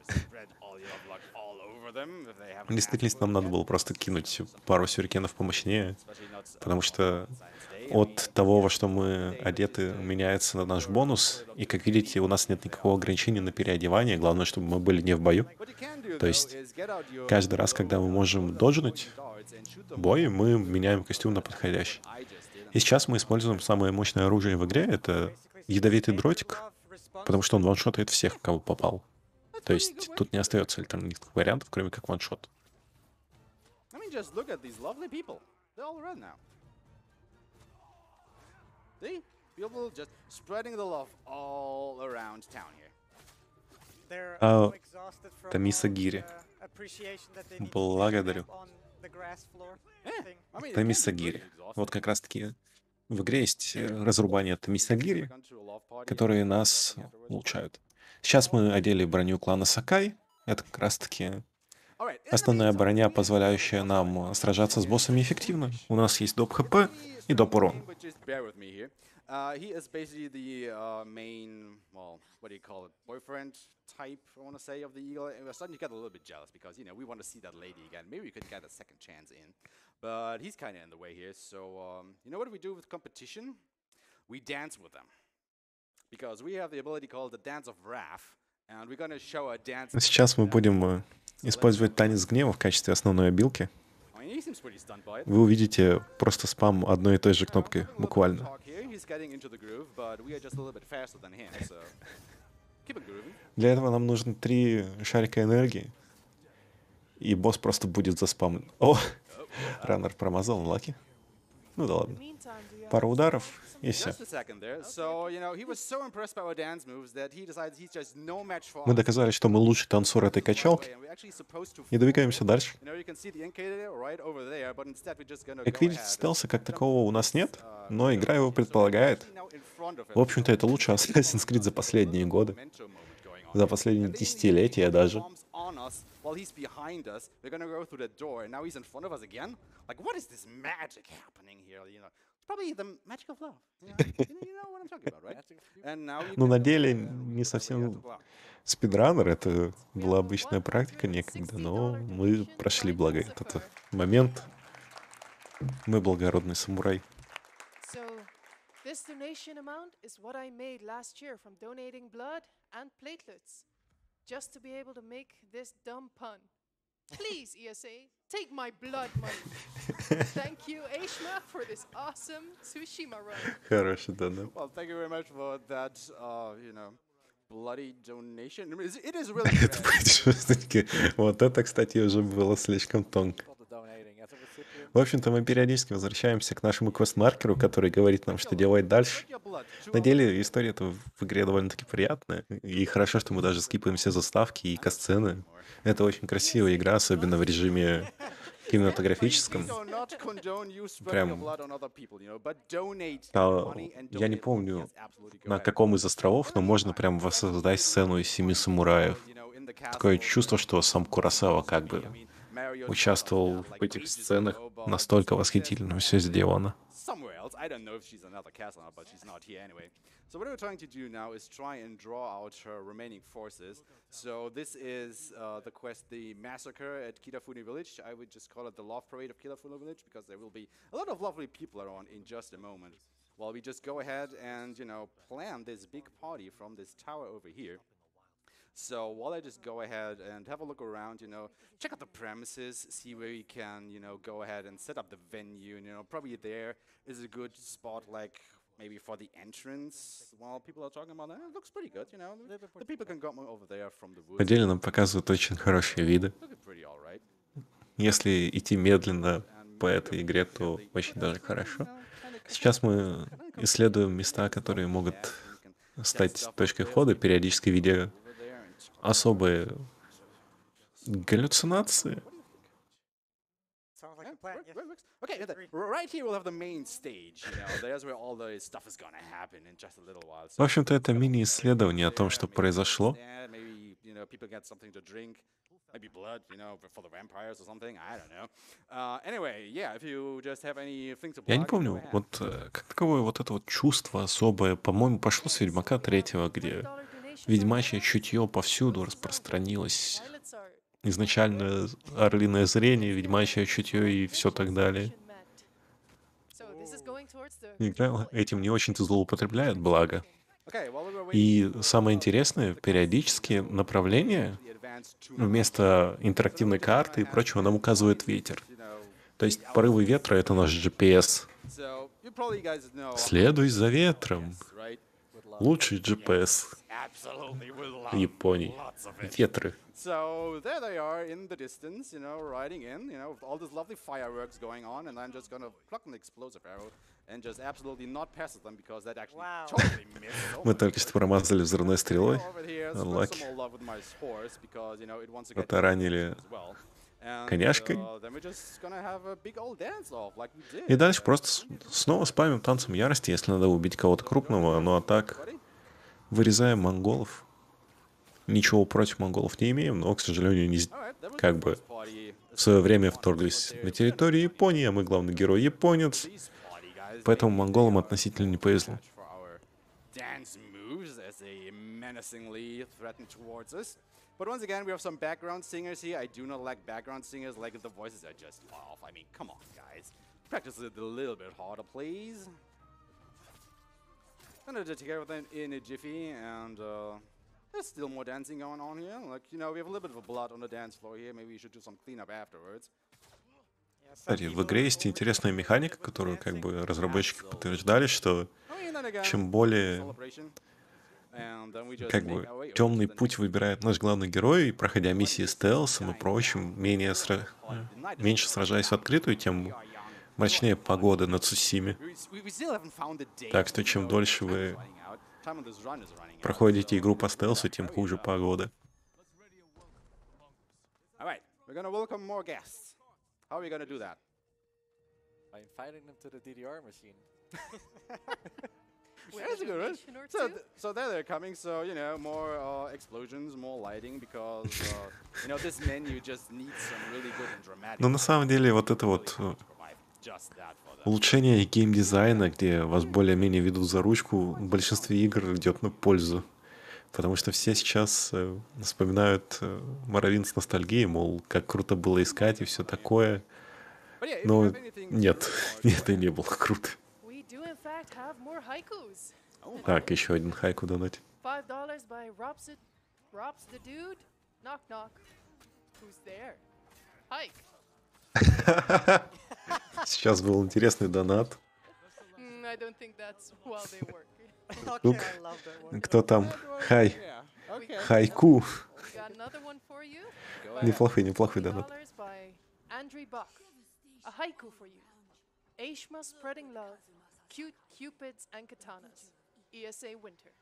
В действительности нам надо было просто кинуть пару сюрикенов помощнее, потому что от того, во что мы одеты, меняется на наш бонус. И, как видите, у нас нет никакого ограничения на переодевание. Главное, чтобы мы были не в бою.
То
есть каждый раз, когда мы можем доджнуть бой, мы меняем костюм на подходящий. И сейчас мы используем самое мощное оружие в игре. Это ядовитый дротик, потому что он ваншотает всех, кого попал. То есть тут не остается альтернативных вариантов, кроме как ваншот.
I mean, just look at these lovely people. They're all red now. See? People just spreading the love all around town here.
They're
А,
so exhausted from
Тамиса
all
Гири.
the appreciation that they need to
Благодарю.
snap on the grass floor thing.
I mean, it
Тамиса
can be
Гири.
really exhausting.
Вот как раз-таки в игре есть э, разрубание Тамиса Гири,
Gone to a love party
которые
and
нас
nothing afterwards.
улучшают. Сейчас мы одели броню клана Сакай. Это как раз-таки
All right, in the
основная
meantime,
броня,
we have
позволяющая
one
нам
more
э, сражаться с боссами эффективно. У нас есть доп. хп и доп. урон.
But just bear with me here. Uh, he is basically the uh, main, well, what do you call it, boyfriend type, I want to say, of the Eagle. And we're starting to get a little bit jealous because, you know, we want to see that lady again. Maybe we could get a second chance in. But he's kind of in the way here. So, um, you know what we do with competition? We dance with them. Because we have the ability called the Dance of Wrath. And we're going to show a dance.
Сейчас мы будем э, использовать танец гнева в качестве основной обилки.
I mean, he seems pretty stunned by it.
Вы увидите просто спам одной и той же кнопкой, буквально.
He's getting into the groove, but we are just a little bit faster than him, so keep it grooving.
Для этого нам нужно три шарика энергии, и босс просто будет заспамлен. О, раннер промазал, лаки. Ну да ладно.
Meantime, do you have
Пару ударов, и все.
Just a second there. So, you know, he was so impressed by our dance moves that he decides he's just no match for
Мы
us.
доказали, что мы лучший танцор этой качалки,
And we're actually supposed to
и двигаемся дальше.
You know, you can see the indicator right over there, but instead we're just gonna
Как
go
видите,
ahead
стелса как
and
такового у нас нет,
uh,
но игра его предполагает.
now in front of him.
В общем-то, это лучший Assassin's Creed за последние годы,
Momentum moment going on
за
here.
последние
And then he
десятилетия даже.
bombs on us while he's behind us. We're gonna go through the door, and now he's in front of us again. Like, what is this magic happening here? You know, it's probably the magic of love. You know, you know, you know what I'm talking about, right? And now you
Ну,
can,
на
uh,
деле
uh,
не
whatever you have to
совсем
block.
спидранер, это была обычная практика некогда, но мы прошли благо этот момент. Мы благородный самурай.
So, this donation amount is what I made last year from donating blood and platelets, just to be able to make this dumb pun. Please, E S A, Take my blood money. Thank you, Aishma, for this awesome Tsushima run.
Хороший донат.
Well, thank you very much for that, uh, you know, bloody donation. I mean, it's- it is really
Это
great.
путешественники. Вот это, кстати, уже было слишком тонко.
Not the donating. As a recipient,
В общем-то, мы периодически возвращаемся к нашему квест-маркеру, который говорит нам, что делать дальше.
Your blood. Chew
На
on
деле история в в игре довольно-таки приятная. И хорошо, что мы даже скипаем все заставки и касцены. Это очень красивая игра, особенно в режиме кинематографическом.
We do not condone you spreading your
Прям.
blood on other people, you know, but donate
А,
money and
я не
donate.
помню,
Yes, absolutely, go
на
ahead.
каком из островов, но можно прям воссоздать сцену из «Семи самураев».
You know, in the
Такое
castle,
чувство, что сам Куросава как бы
I mean, Mario
участвовал в этих сценах. Настолько восхитительно все сделано.
somewhere else. I don't know if she's in another castle now, but she's not here anyway. So what we're trying to do now is try and draw out her remaining forces. So this is uh, the quest, the massacre at Kitafune Village. I would just call it the love parade of Kitafune Village because there will be a lot of lovely people around in just a moment. While we just go ahead and, you know, plan this big party from this tower over here. So while I just go ahead and have a look around, you know, check out the premises, see where we can, you know, go ahead and set up the venue. And, you know, probably there is a good spot, like maybe for the entrance. While people are talking about that, it looks pretty good, you know. The people can come over there from the
По
woods.
деле нам показывают очень хорошие виды.
Look pretty all right.
Если идти медленно по этой игре, то очень даже хорошо. Сейчас мы исследуем места, которые могут стать точкой входа, периодически видя особые галлюцинации.
Sounds like
Yeah,
a plan.
work-
Yes.
work- works. Okay, yeah, the-
Agreed.
right here we'll have the main stage. You know, there's where all the stuff is gonna happen in just a little while.
В общем-то, это мини-исследование о том, что произошло.
Yeah, maybe, you know, people get something to drink, maybe blood, you know, for the vampires or something. I don't know. Uh, anyway, yeah, if you just have anything to
Я не
plug, go
помню,
ahead.
вот э, как таковое вот это вот чувство особое, по-моему, пошло с Ведьмака третьего, где ведьмачье чутье повсюду распространилось.
Pilots are
Изначально орлиное зрение, ведьмачье чутье и все так далее.
So this is going towards the
Игра этим не очень-то злоупотребляет, благо.
Okay, while we were waiting
И
to, uh,
самое интересное, периодически направление
the advanced two
вместо интерактивной карты и прочего нам указывает ветер.
you know,
То есть порывы ветра — это наш джи пи эс.
so you probably guys know
Следуй за ветром.
right?
Лучший джи пи эс
Absolutely, we love
Японии.
lots of it.
Ветры.
So there they are in the distance, you know, riding in, you know, with all this lovely fireworks going on, and I'm just gonna pluck an explosive arrow and just absolutely not pass at them because that actually
Wow.
totally missed. Oh
Мы
my
только что промазали взрывной стрелой.
Over here, spread
Lucky.
some more love with my horse because, you know, it wants to get
Протаранили
as well. And,
коняшкой.
uh, then we're just gonna have a big old dance off like we did.
И дальше просто с- снова спамим танцем ярости, если надо убить кого-то крупного. Ну а так,
Buddy?
вырезаем монголов. Ничего против монголов не имеем, но, к сожалению, не... с-
All right, that was
как
the
бы
first party.
в свое время вторглись на территорию Японии, а мы главный герой японец.
These party guys,
Поэтому
they
монголам
are
относительно не повезло.
match for our dance moves as they menacingly threaten towards us. But once again, we have some background singers here. I do not like background singers, like the voices are just off. I mean, come on, guys. Practice it a little bit harder, please. Gonna take care of them in a jiffy, and uh, there's still more dancing going on here. Like, you know, we have a little bit of blood on the dance floor here. Maybe we should do some cleanup afterwards.
Yeah, some
Кстати, в
people
игре есть
who
интересная механика, которую как бы разработчики подтверждали, что
I mean, then again,
чем более
celebration. And then we just
как
make
бы
our way over
темный
to the
путь выбирает наш главный герой, и проходя миссии стелсом и прочим, менее сра- э, меньше сражаясь в открытую, тем мрачнее погода на Цусиме.
Так что чем дольше вы
Проходите игру по стелсу, тем хуже погода.
Alright, we're gonna welcome more guests. How are we gonna do that?
by inviting them to the D D R machine.
with
That's
a
a good one.
donation or
So,
two.
th- so there they're coming. So you know, more uh, explosions, more lighting, because uh, you know this menu just needs some really good and dramatic.
Но на самом деле вот это вот э,
provide just that for them.
улучшение геймдизайна, где вас более-менее ведут за ручку, в большинстве игр идет на пользу. Потому что все сейчас э, вспоминают э, Morrowind с ностальгией, мол, как круто было искать и все такое.
But yeah, if you
Но
have anything to
нет,
report,
нет, это не было круто.
We do in fact have more haikus.
Так, еще один хайку донать.
Five dollars by Robs it, Robs the dude. Knock knock. Who's there? Hike.
Сейчас был интересный донат.
Mm, I don't think that's how they work.
Okay,
Тук.
I love that one.
Кто там? Хай.
Yeah. Okay.
Хайку.
We got another one for you.
Go ahead.
Неплохой, неплохой
twenty
донат.
dollars by Andrew Buck. A haiku for you. Aishma spreading love, cute cupids and katanas. E S A Winter.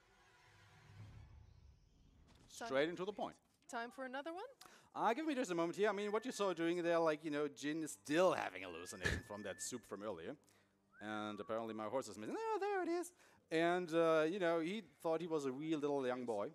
Straight into the point.
Time for another one?
Uh, give me just a moment here. I mean, what you saw doing there, like, you know, Jin is still having hallucination from that soup from earlier. And apparently my horse is missing. Oh, there it is. And, uh, you know, he thought he was a real little young boy.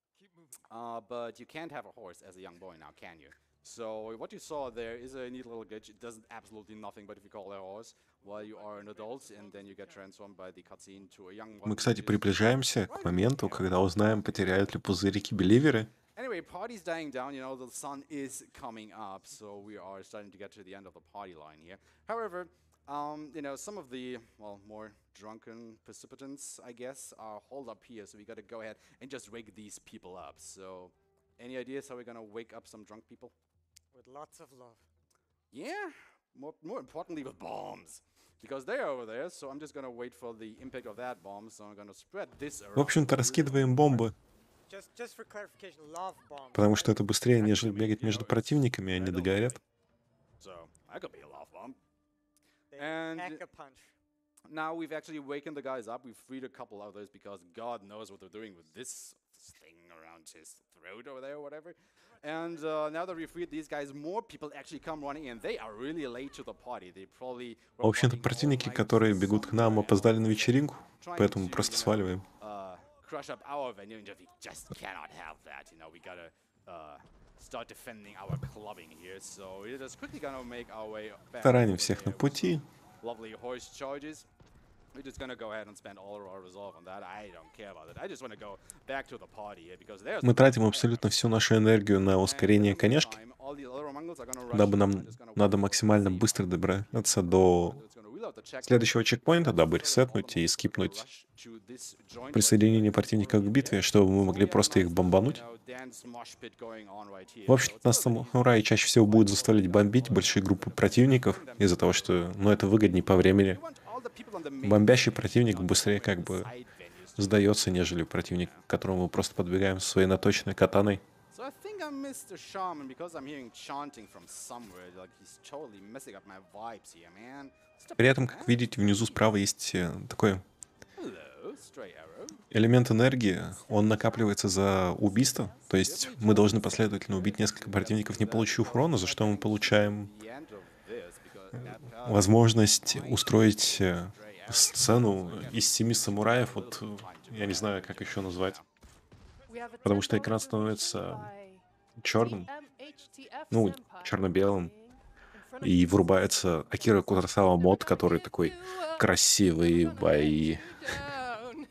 Uh, but you can't have a horse as a young boy now, can you? So what you saw there is a neat little glitch. It does absolutely nothing but if you call a horse while you are an adult, and then you get transformed by the cutscene to a young one.
Мы, кстати,
which is-
приближаемся к моменту, когда узнаем, потеряют ли пузырики Беливеры.
Anyway, party's dying down, you know, the sun is coming up, so we are starting to get to the end of the party line here. However, um, you know, some of the, well, more drunken precipitants, I guess, are holed up here, so we gotta go ahead and just wake these people up. So, any ideas how we're gonna wake up some drunk people?
With lots of love.
Yeah, more, more importantly with bombs. Because they're over there, so I'm just gonna wait for the impact of that bomb, so I'm gonna spread this around.
В общем-то, раскидываем бомбы,
Just, just for clarification, love bombs.
потому что это быстрее, нежели бегать между противниками, и они догорят.
So, I could be a love bomb.
They
and-
pack a punch.
Now we've actually wakened the guys up. We've freed a couple others because God knows what they're doing with this thing around his throat over there or whatever. And uh, now that we've freed these guys, more people actually come running in. They are really late to the party. They probably
В
were
общем-то,
partying all
противники,
night
которые бегут к нам,
somewhere
опоздали на
else,
вечеринку,
trying
поэтому
to,
просто
you know,
сваливаем.
uh, crush up our venue, and just, we just cannot have that. You know, we gotta uh, start defending our clubbing here. So we're just quickly gonna make our way back.
Тараним
over
всех на
there with
пути.
some lovely horse charges. We're just gonna go ahead and spend all of our resolve on that. I don't care about it. I just wanna go back to the party here because there's.
Мы тратим абсолютно всю нашу энергию на ускорение конешки, дабы нам надо максимально быстро добраться до следующего чекпоинта, дабы ресетнуть и скипнуть присоединение противников к битве, чтобы мы могли просто их бомбануть. В общем-то, нас самураи чаще всего будут заставлять бомбить большие группы противников из-за того, что, ну, это выгоднее по времени. Бомбящий противник быстрее как бы сдается, нежели противник, к которому мы просто подбегаем со своей наточенной катаной.
So I think I missed the shaman because I'm hearing chanting from somewhere. Like he's totally messing up my vibes here, man. Stop
При
it,
этом, как
man.
видите, внизу справа есть э, такой
Hello, stray arrow.
элемент энергии. Он накапливается за убийство. То есть мы должны последовательно убить несколько противников, не получив урона, за что мы получаем
The end of this because that power
возможность устроить э, сцену из семи самураев. Вот э, я не знаю, как еще назвать.
We have a
Потому что
ten
экран
dollar
становится
donation by
черным,
T M H T F
ну,
Senpai
черно-белым.
in front of
И
you.
врубается Акира Куросава мод, который такой красивый, бои.
Down.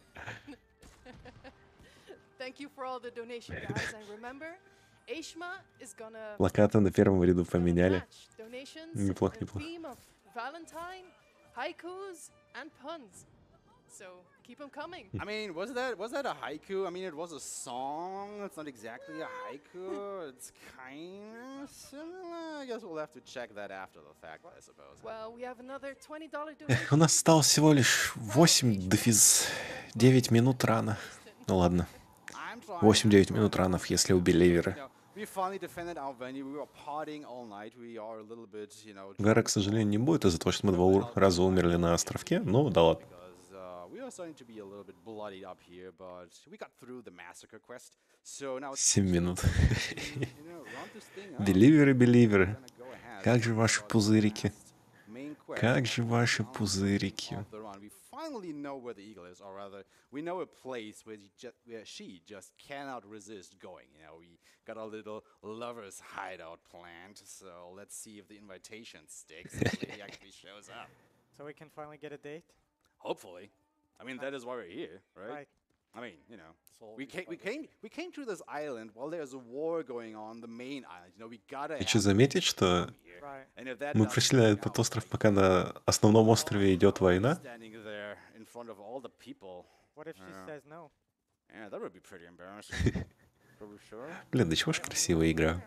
Thank you for all the donation, guys. And remember, Aishma is gonna
Плакаты на первом ряду поменяли.
match donations
Неплохо,
in the
неплохо.
theme of Valentine, haikus, and puns. So keep them coming.
I mean, was that was that a haiku? I mean, it was a song. It's not exactly a haiku. It's kind of similar. I guess we'll have to check that after the fact, I suppose.
Well, we have another twenty dollar
У
donation.
нас осталось всего лишь восемь дефис девять минут ранов. Ну ладно,
I'm trying.
восемь-девять минут ранов, если убили Ливеры.
You know, we finally defended our venue. We were partying all night. We are a little bit, you know.
Гэра, к сожалению, не будет из-за того, что мы два ур- раза умерли на островке, но да ладно.
Because uh, we are starting to be a little bit bloodied up here, but we got through the massacre quest. So now it's
семь минут.
you know, round this thing up.
Беливеры, беливеры.
Gonna go ahead
Как
and
же ваши
start the
пузырики?
last main quest
Как же ваши
on the
пузырики?
of the run. We finally know where the eagle is, or rather, we know a place where, he ju- where she just cannot resist going. You know, we got a little lovers hideout planned, so let's see if the invitation sticks and if he actually shows up.
So we can finally get a date.
Hopefully, I mean that is why we're here, right?
Right.
I mean, you know,
So
we
we
came, we
find
came, we came to this island while there's a war going on, the main island. You know, we gotta.
Хочу
have
заметить, что
come here.
Right.
And if that
мы
doesn't
пришли на
work
этот
out,
остров,
like,
пока на основном острове идет война.
standing there in front of all the people.
What if she
Yeah.
says no?
Yeah, that would be pretty embarrassing. For sure.
Блин, да чего ж красивая игра.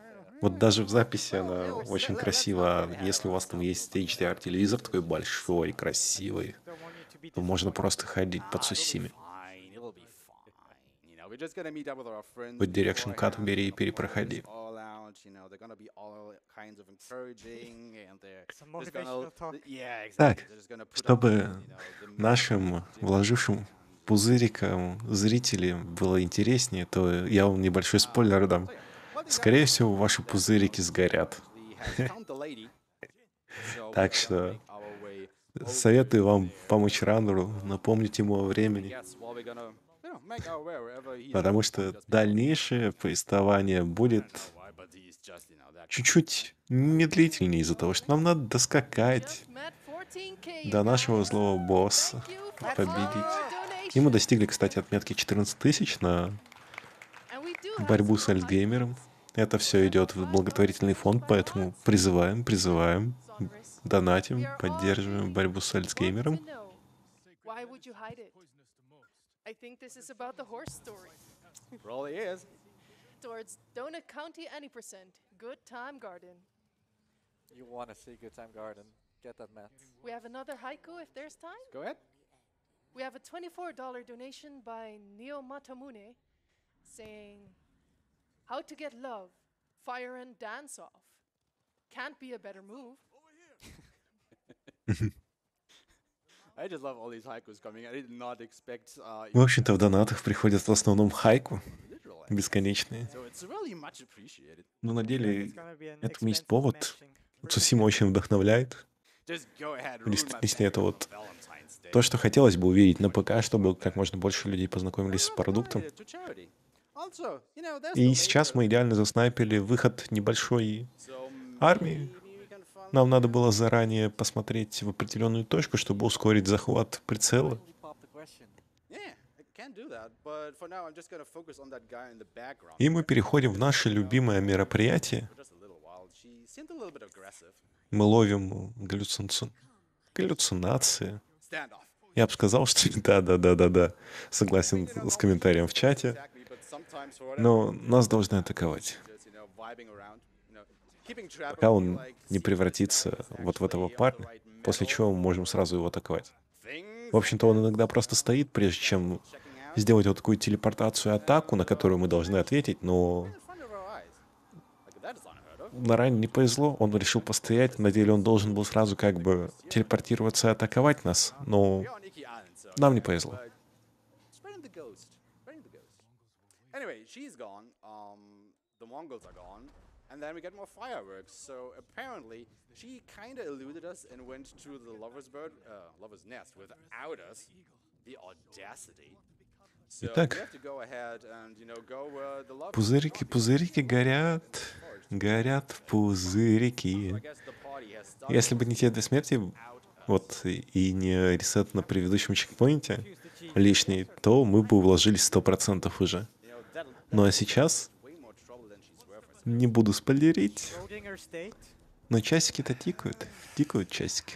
Вот даже в записи она очень красива. Если у вас там есть эйч ди ар-телевизор такой большой, красивый,
Don't want you to be
то можно
disappointed.
просто ходить по
Ah, it'll be
Цусиме.
fine. It'll be fine. You know, we're just gonna meet up with our friends
Хоть Direction Cut
beforehand,
бери и
gonna point
перепроходи.
this all out, you know, they're gonna be all kinds of encouraging, and they're
Some
just gonna,
motivational talk.
yeah,
Так,
exactly. They're just gonna put up,
чтобы
you know, the
нашим вложившим пузырикам зрителям было интереснее, то я вам небольшой спойлер дам. Скорее всего, ваши пузырики сгорят. Так что советую вам помочь Раннеру, напомнить ему о времени, потому что дальнейшее повествование будет чуть-чуть медлительнее из-за того, что нам надо доскакать до нашего злого босса, победить. И мы достигли, кстати, отметки четырнадцать тысяч на борьбу с Альцгеймером. Это все идет в благотворительный фонд, поэтому призываем, призываем, донатим, поддерживаем борьбу с Альцгеймером.
Why would you hide it? I think this is about the horse story.
Probably is.
Towards Donut County any percent. Good Time Garden.
You want to see Good Time Garden? Get that mat.
We have another haiku if there's time.
Go ahead.
We have a twenty-four dollar donation by Neo Matamune saying, how to get love, fire and dance off. Can't be a better move.
I just love all these haikus coming. I did not expect. Uh,
В общем-то, в донатах приходят в основном хайку,
literal.
бесконечные.
So it's really much appreciated.
Но на деле
It's gonna be an
этому есть
expensive
повод.
matching.
Цусима очень вдохновляет.
Just go ahead.
В
ruin my
действительности это
banger
вот
for Valentine's Day.
то, что хотелось бы увидеть на ПК, чтобы как можно больше людей познакомились с
Well,
продуктом.
donated to charity. Also, you know, there's
И
the
сейчас
later-
мы идеально заснайпили выход небольшой
So
армии.
maybe we can fund
Нам надо было заранее посмотреть в определенную точку, чтобы ускорить захват прицела.
Really pop the question.
Yeah, I can do that, but for now I'm just gonna focus on that guy in the background.
И мы переходим в наше любимое мероприятие.
For just a little while. She seemed a little bit aggressive.
Мы ловим галлюцинаци- галлюцинации.
Standoff.
Я бы сказал, что да-да-да-да-да. Согласен с комментарием в чате.
Exactly, but sometimes for whatever
Но нас должны атаковать,
just, you know, vibing around, you know, keeping track
пока
of
он
like
не превратится вот в этого парня, после чего мы можем сразу его атаковать.
things
В общем-то, он иногда просто стоит, прежде чем
checking out
сделать вот такую телепортацию атаку, на которую мы должны ответить, но
in front of our eyes. Like that is unheard of.
на Ране не повезло, он решил постоять, на деле он должен был сразу как бы телепортироваться и атаковать нас, но
We're on Iki Island, so
нам не повезло.
but spreading the ghost, spreading the ghost. Anyway, she's gone. Um, the Mongols are gone, and then we get more fireworks. So apparently, she kind of eluded us and went to the Lover's Bird, uh, Lover's Nest without us. The audacity. So
Итак,
we have to go ahead and you know go where the Lover's
Пузырики, пузырики горят, горят пузырики.
I guess the party has started.
Если бы не те две смерти, вот, и не ресет на предыдущем чекпоинте лишний, то мы бы вложились сто процентов уже.
You know, that'll,
Ну а сейчас,
way more trouble than she's worth. us.
не буду спойлерить,
Schrodinger state.
но часики-то тикают, тикают часики.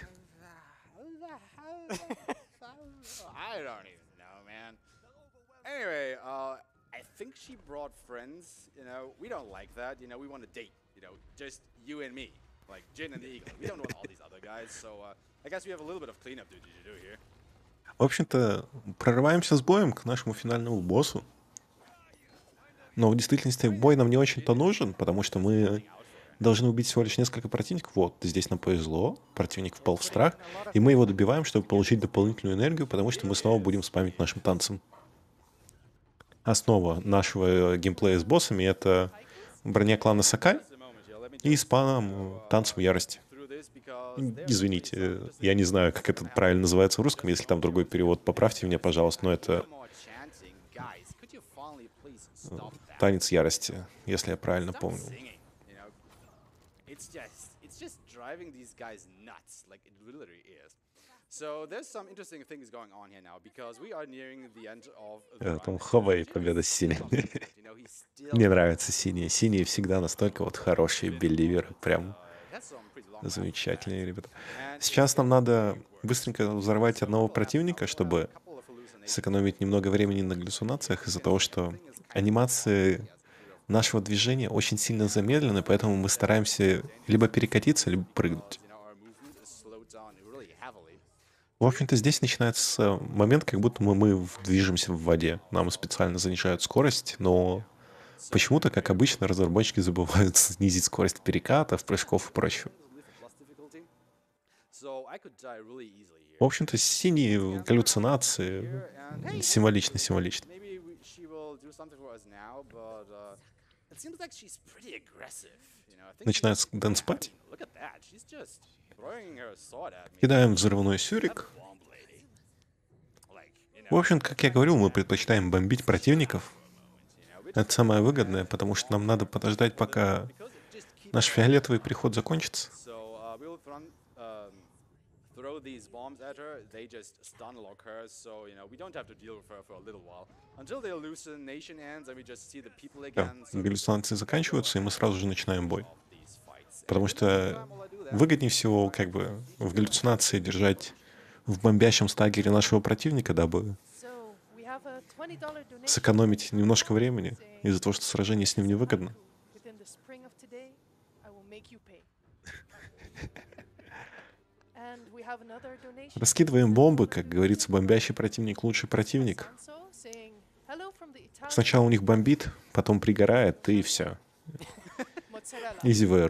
I don't even know, man. Anyway, uh, I think she brought friends. You know, we don't like that. You know, we want to date. You know, just you and me, like Jin and the Eagle. We don't want all these other guys. So uh, I guess we have a little bit of cleanup duty to do here.
В общем-то, прорываемся с боем к нашему финальному боссу. Но в действительности бой нам не очень-то нужен, потому что мы должны убить всего лишь несколько противников. Вот, здесь нам повезло, противник впал в страх, и мы его добиваем, чтобы получить дополнительную энергию, потому что мы снова будем спамить нашим танцем. Основа нашего геймплея с боссами — это броня клана Сакай
Just a moment here. Let me
и
just
спамом танцем ярости.
through this because there's
Извините, я не знаю, как это правильно называется в русском, если там другой перевод, поправьте меня, пожалуйста, но это
no more chanting. Guys, could you finally please stop that?
танец ярости, если я правильно
Stop
помню.
singing. You know, it's just it's just driving these guys nuts, like it literally is. So there's some interesting things going on here now because we are nearing the end of the
Э,
run.
Там Хавей, победа с синим.
You know, he's still
Мне нравятся синие. Синие всегда настолько вот хорошие белливеры, прям
has some pretty long
замечательные ребята.
And
Сейчас нам надо быстренько взорвать одного противника, чтобы
couple of hallucinations.
сэкономить немного времени на галлюцинациях из-за того, что анимации нашего движения очень сильно замедлены, поэтому мы стараемся либо перекатиться, либо прыгнуть. В общем-то, здесь начинается момент, как будто мы, мы движемся в воде. Нам специально занижают скорость, но почему-то, как обычно, разработчики забывают снизить скорость перекатов, прыжков и прочего. В общем-то, синие галлюцинации символично, символично. Начинается дэнс-пати. Кидаем взрывной сюрик. В общем, как я говорил, мы предпочитаем бомбить противников. Это самое выгодное, потому что нам надо подождать, пока наш фиолетовый приход закончится. Да, галлюцинации заканчиваются, и мы сразу же начинаем бой. Потому что выгоднее всего как бы в галлюцинации держать в бомбящем стагере нашего противника, дабы сэкономить немножко времени из-за того, что сражение с ним невыгодно. Раскидываем бомбы, как говорится, бомбящий противник — лучший противник. Сначала у них бомбит, потом пригорает, и все. Easy wear.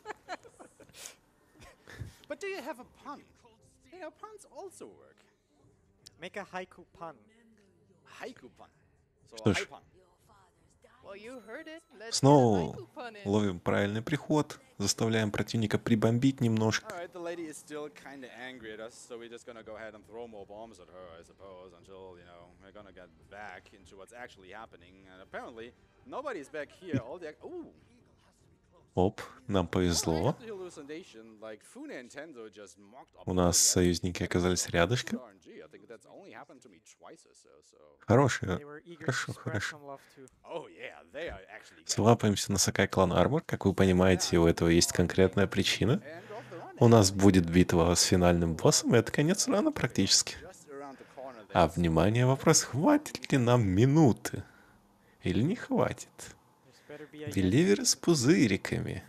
But do you have a pun? You know, puns also work.
Make a haiku pun.
Haiku pun. So
Что
a
ж,
high pun.
Well, you heard it. Let's
снова
get a haiku pun in.
ловим правильный приход, заставляем противника прибомбить немножко.
All right, the lady is still kind of angry at us, so we're just gonna go ahead and throw more bombs at her, I suppose, until, you know, we're gonna get back into what's actually happening. And apparently, nobody's back here. All the ac- ooh.
Оп, нам повезло. У нас союзники оказались рядышком. Хорошие.
They were eager to
Хорошо,
spread
хорошо.
some love too.
Свапаемся на Сакай Клан Армор. Как вы понимаете, у этого есть конкретная причина. У нас будет битва с финальным боссом, и это конец рана практически. А, внимание, вопрос, хватит ли нам минуты? Или не хватит?
This better be a yes.
Беливеры с пузыриками.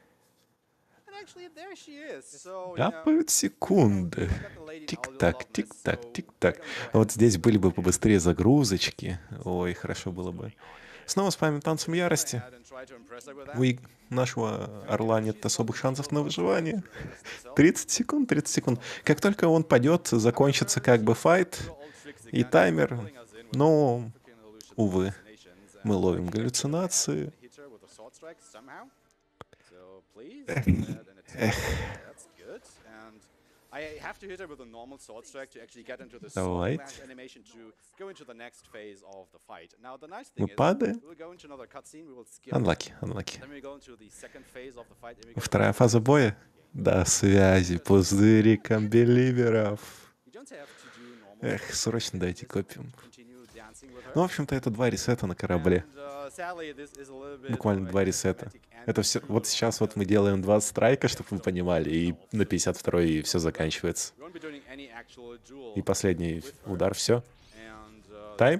Капают секунды. Тик-так, тик-так, тик-так. А вот здесь были бы побыстрее загрузочки. Ой, хорошо было бы. Снова спамим танцем ярости. У иг- нашего орла нет особых шансов на выживание. тридцать секунд, тридцать секунд. Как только он падет, закончится как бы файт и таймер. Но, увы, мы ловим галлюцинации. Давайте. Мы падаем. Unlucky, unlucky. Вторая фаза боя. До связи пузыриком беливеров. Эх, срочно дайте копию. Ну, в общем-то, это два ресета на корабле. Буквально два ресета. Это все. Вот сейчас вот мы делаем два страйка, чтобы вы понимали, и на пятьдесят второй все заканчивается. И последний удар, все. Тайм.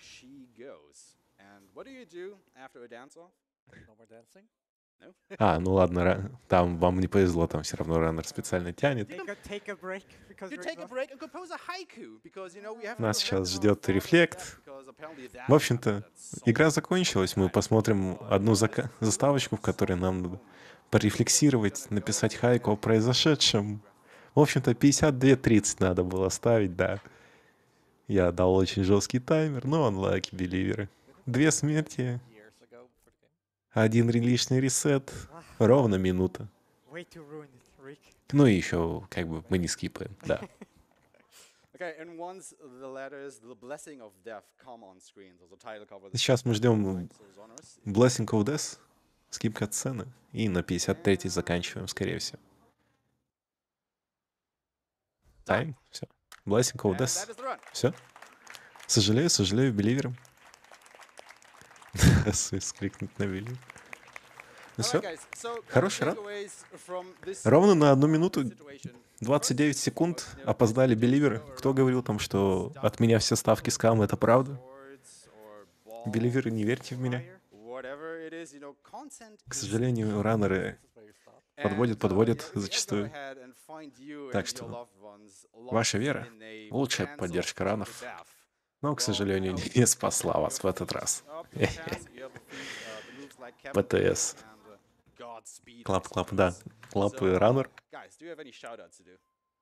No more dancing.
А, ну ладно, ра- там вам не повезло, там все равно раннер специально тянет.
Take a, take a break because
You
we're
take a
exhausted.
break and compose a haiku, because, you know, we have
Нас
to
сейчас
remember
ждет
our
рефлект.
because apparently that
В общем-то,
that's so
игра закончилась. Мы посмотрим одну зака- заставочку, в которой нам надо порефлексировать, написать хайку о произошедшем. В общем-то, пятьдесят два тридцать надо было ставить, да. Я дал очень жесткий таймер, но unlucky беливеры. Две смерти,
Years ago for the game.
один лишний ресет, ровно минута.
Way to ruin it, Rick.
Ну и еще, как бы, мы не скипаем, да.
Okay, and once the letters, the blessing of death come on screen, so the title cover. the
Сейчас мы
screen,
ждем
so Zonorous,
Blessing of Death, скип катсцены, и на пятьдесят третий заканчиваем, скорее всего. Тайм, все. Blessing of
and
Death,
that is the run.
все. Сожалею, сожалею, беливером. Скрикнуть на беливер. Ну
All
все.
right, guys, so kind of
Хороший ран.
takeaways from this
Ровно на одну минуту
situation.
двадцать девять секунд опоздали беливеры. Кто говорил там, что от меня все ставки скам, это правда?
Swords or balls,
Беливеры, не верьте в меня.
whatever here it is, you know, consent
К
is
сожалению, раннеры
This is where you stop.
подводят,
And, uh,
подводят
you know, if you guys go
зачастую.
ahead and find you
Так
and your
что
loved ones lost
ваша вера
in a
— лучшая
trance of
поддержка
to
ранов,
the death,
но, к
well, I
сожалению,
hope
не
you
спасла
have
вас в
your
этот
feet
раз.
up to the task. You have the feet, uh, the moves like Kevin
ПТС.
and, uh, Godspeed, I
Клап, клап, да.
suppose.
Клап
So,
и
uh,
раннер.
guys, do you have any shout-outs to do?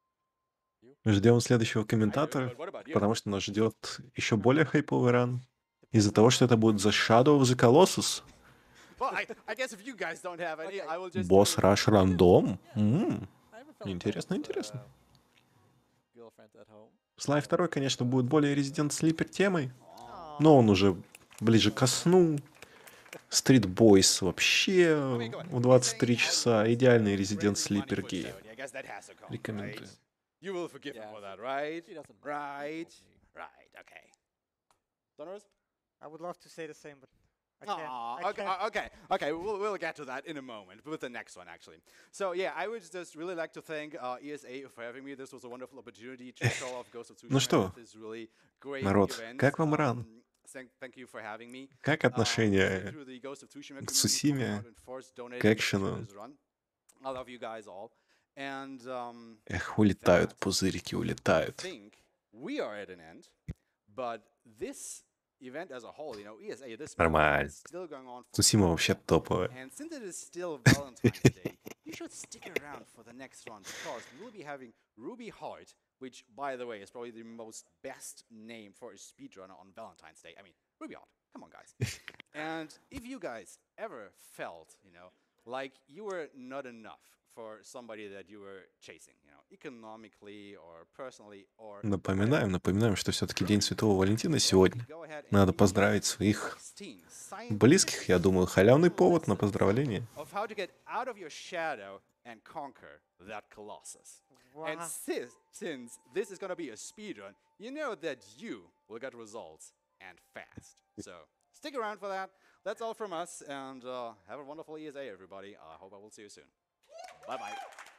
Ждем следующего
I do,
комментатора,
but what about you?
потому что нас ждет еще более хайповый ран. Из-за того, что это будет The Shadow of the Colossus.
Well, I, I guess if you guys don't have any, I will just
Босс
do it.
Раш рандом. М,
I have a fellow
Интересно,
friend's,
интересно.
uh, girlfriend at home.
Слай два, конечно, будет более Resident Sleeper темой,
Aw.
но он уже ближе ко сну. Street Boys вообще в двадцать три часа. Идеальные Resident Sleeper геи.
I guess that has to come,
Рекомендую.
right? You will forgive him
Yeah,
for that, right?
She doesn't mind.
Right.
She told me.
Right. Okay. Donors?
I would love to say the same, but I can't.
Aw,
I
okay,
can't.
uh, okay, okay. We'll, we'll get to that in a moment with the next one, actually. So yeah, I would just really like to thank uh, E S A for having me. This was a wonderful opportunity to show off Ghost of Tsushima.
Ну что,
This really great
народ,
event.
как вам ран?
Um, thank, thank you for having me.
Как
Uh,
отношение
through the Ghost of Tsushima
к
community,
Цусиме,
coming out and forced donating
к
to
экшену?
this run. I love you guys all. And um,
Эх, улетают пузырики, улетают.
think we are at an end, but this event as a whole, you know, E S A, this
Нормально.
is still going on for
Цусима вообще топовая.
and since it is still Valentine's Day, you should stick around for the next one because we will be having Ruby Heart, which, by the way, is probably the most best name for a speedrunner on Valentine's Day. I mean, Ruby Heart. Come on, guys. And if you guys ever felt, you know, like you were not enough for somebody that you were chasing, you know, economically or personally or
Напоминаем, напоминаем, что все-таки День Святого Валентина сегодня. Надо поздравить своих близких, я думаю, халявный повод на поздравление.
of how to get out of your shadow and conquer that colossus. And
Wow.
since, since this is going to be a speedrun, you know that you will get results and fast. So stick around for that. That's all from us, and uh, have a wonderful E S A, everybody. I hope I will see you soon. Bye-bye.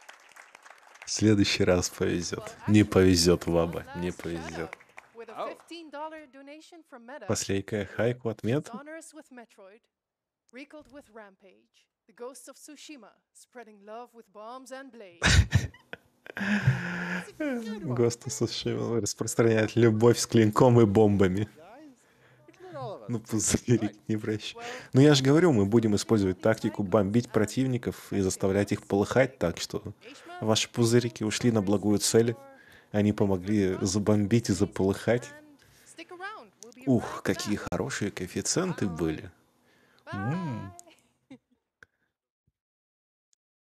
В следующий раз повезет. Не повезет, Ваба, не повезет.
With a
Oh.
fifteen dollar donation from Meta,
Последняя хайку от Мета.
Donors with Metroid, Recalled with Rampage, The Ghost of Tsushima, spreading love with bombs and blades.
Гост Сушима распространяет любовь с клинком и бомбами. Ну, пузырик, не прощай. Ну, я же говорю, мы будем использовать тактику бомбить противников и заставлять их полыхать, так что ваши пузырики ушли на благую цель. Они помогли забомбить и заполыхать.
Stick around, we'll be
Ух,
right
какие
back.
хорошие коэффициенты были. М.
Bye.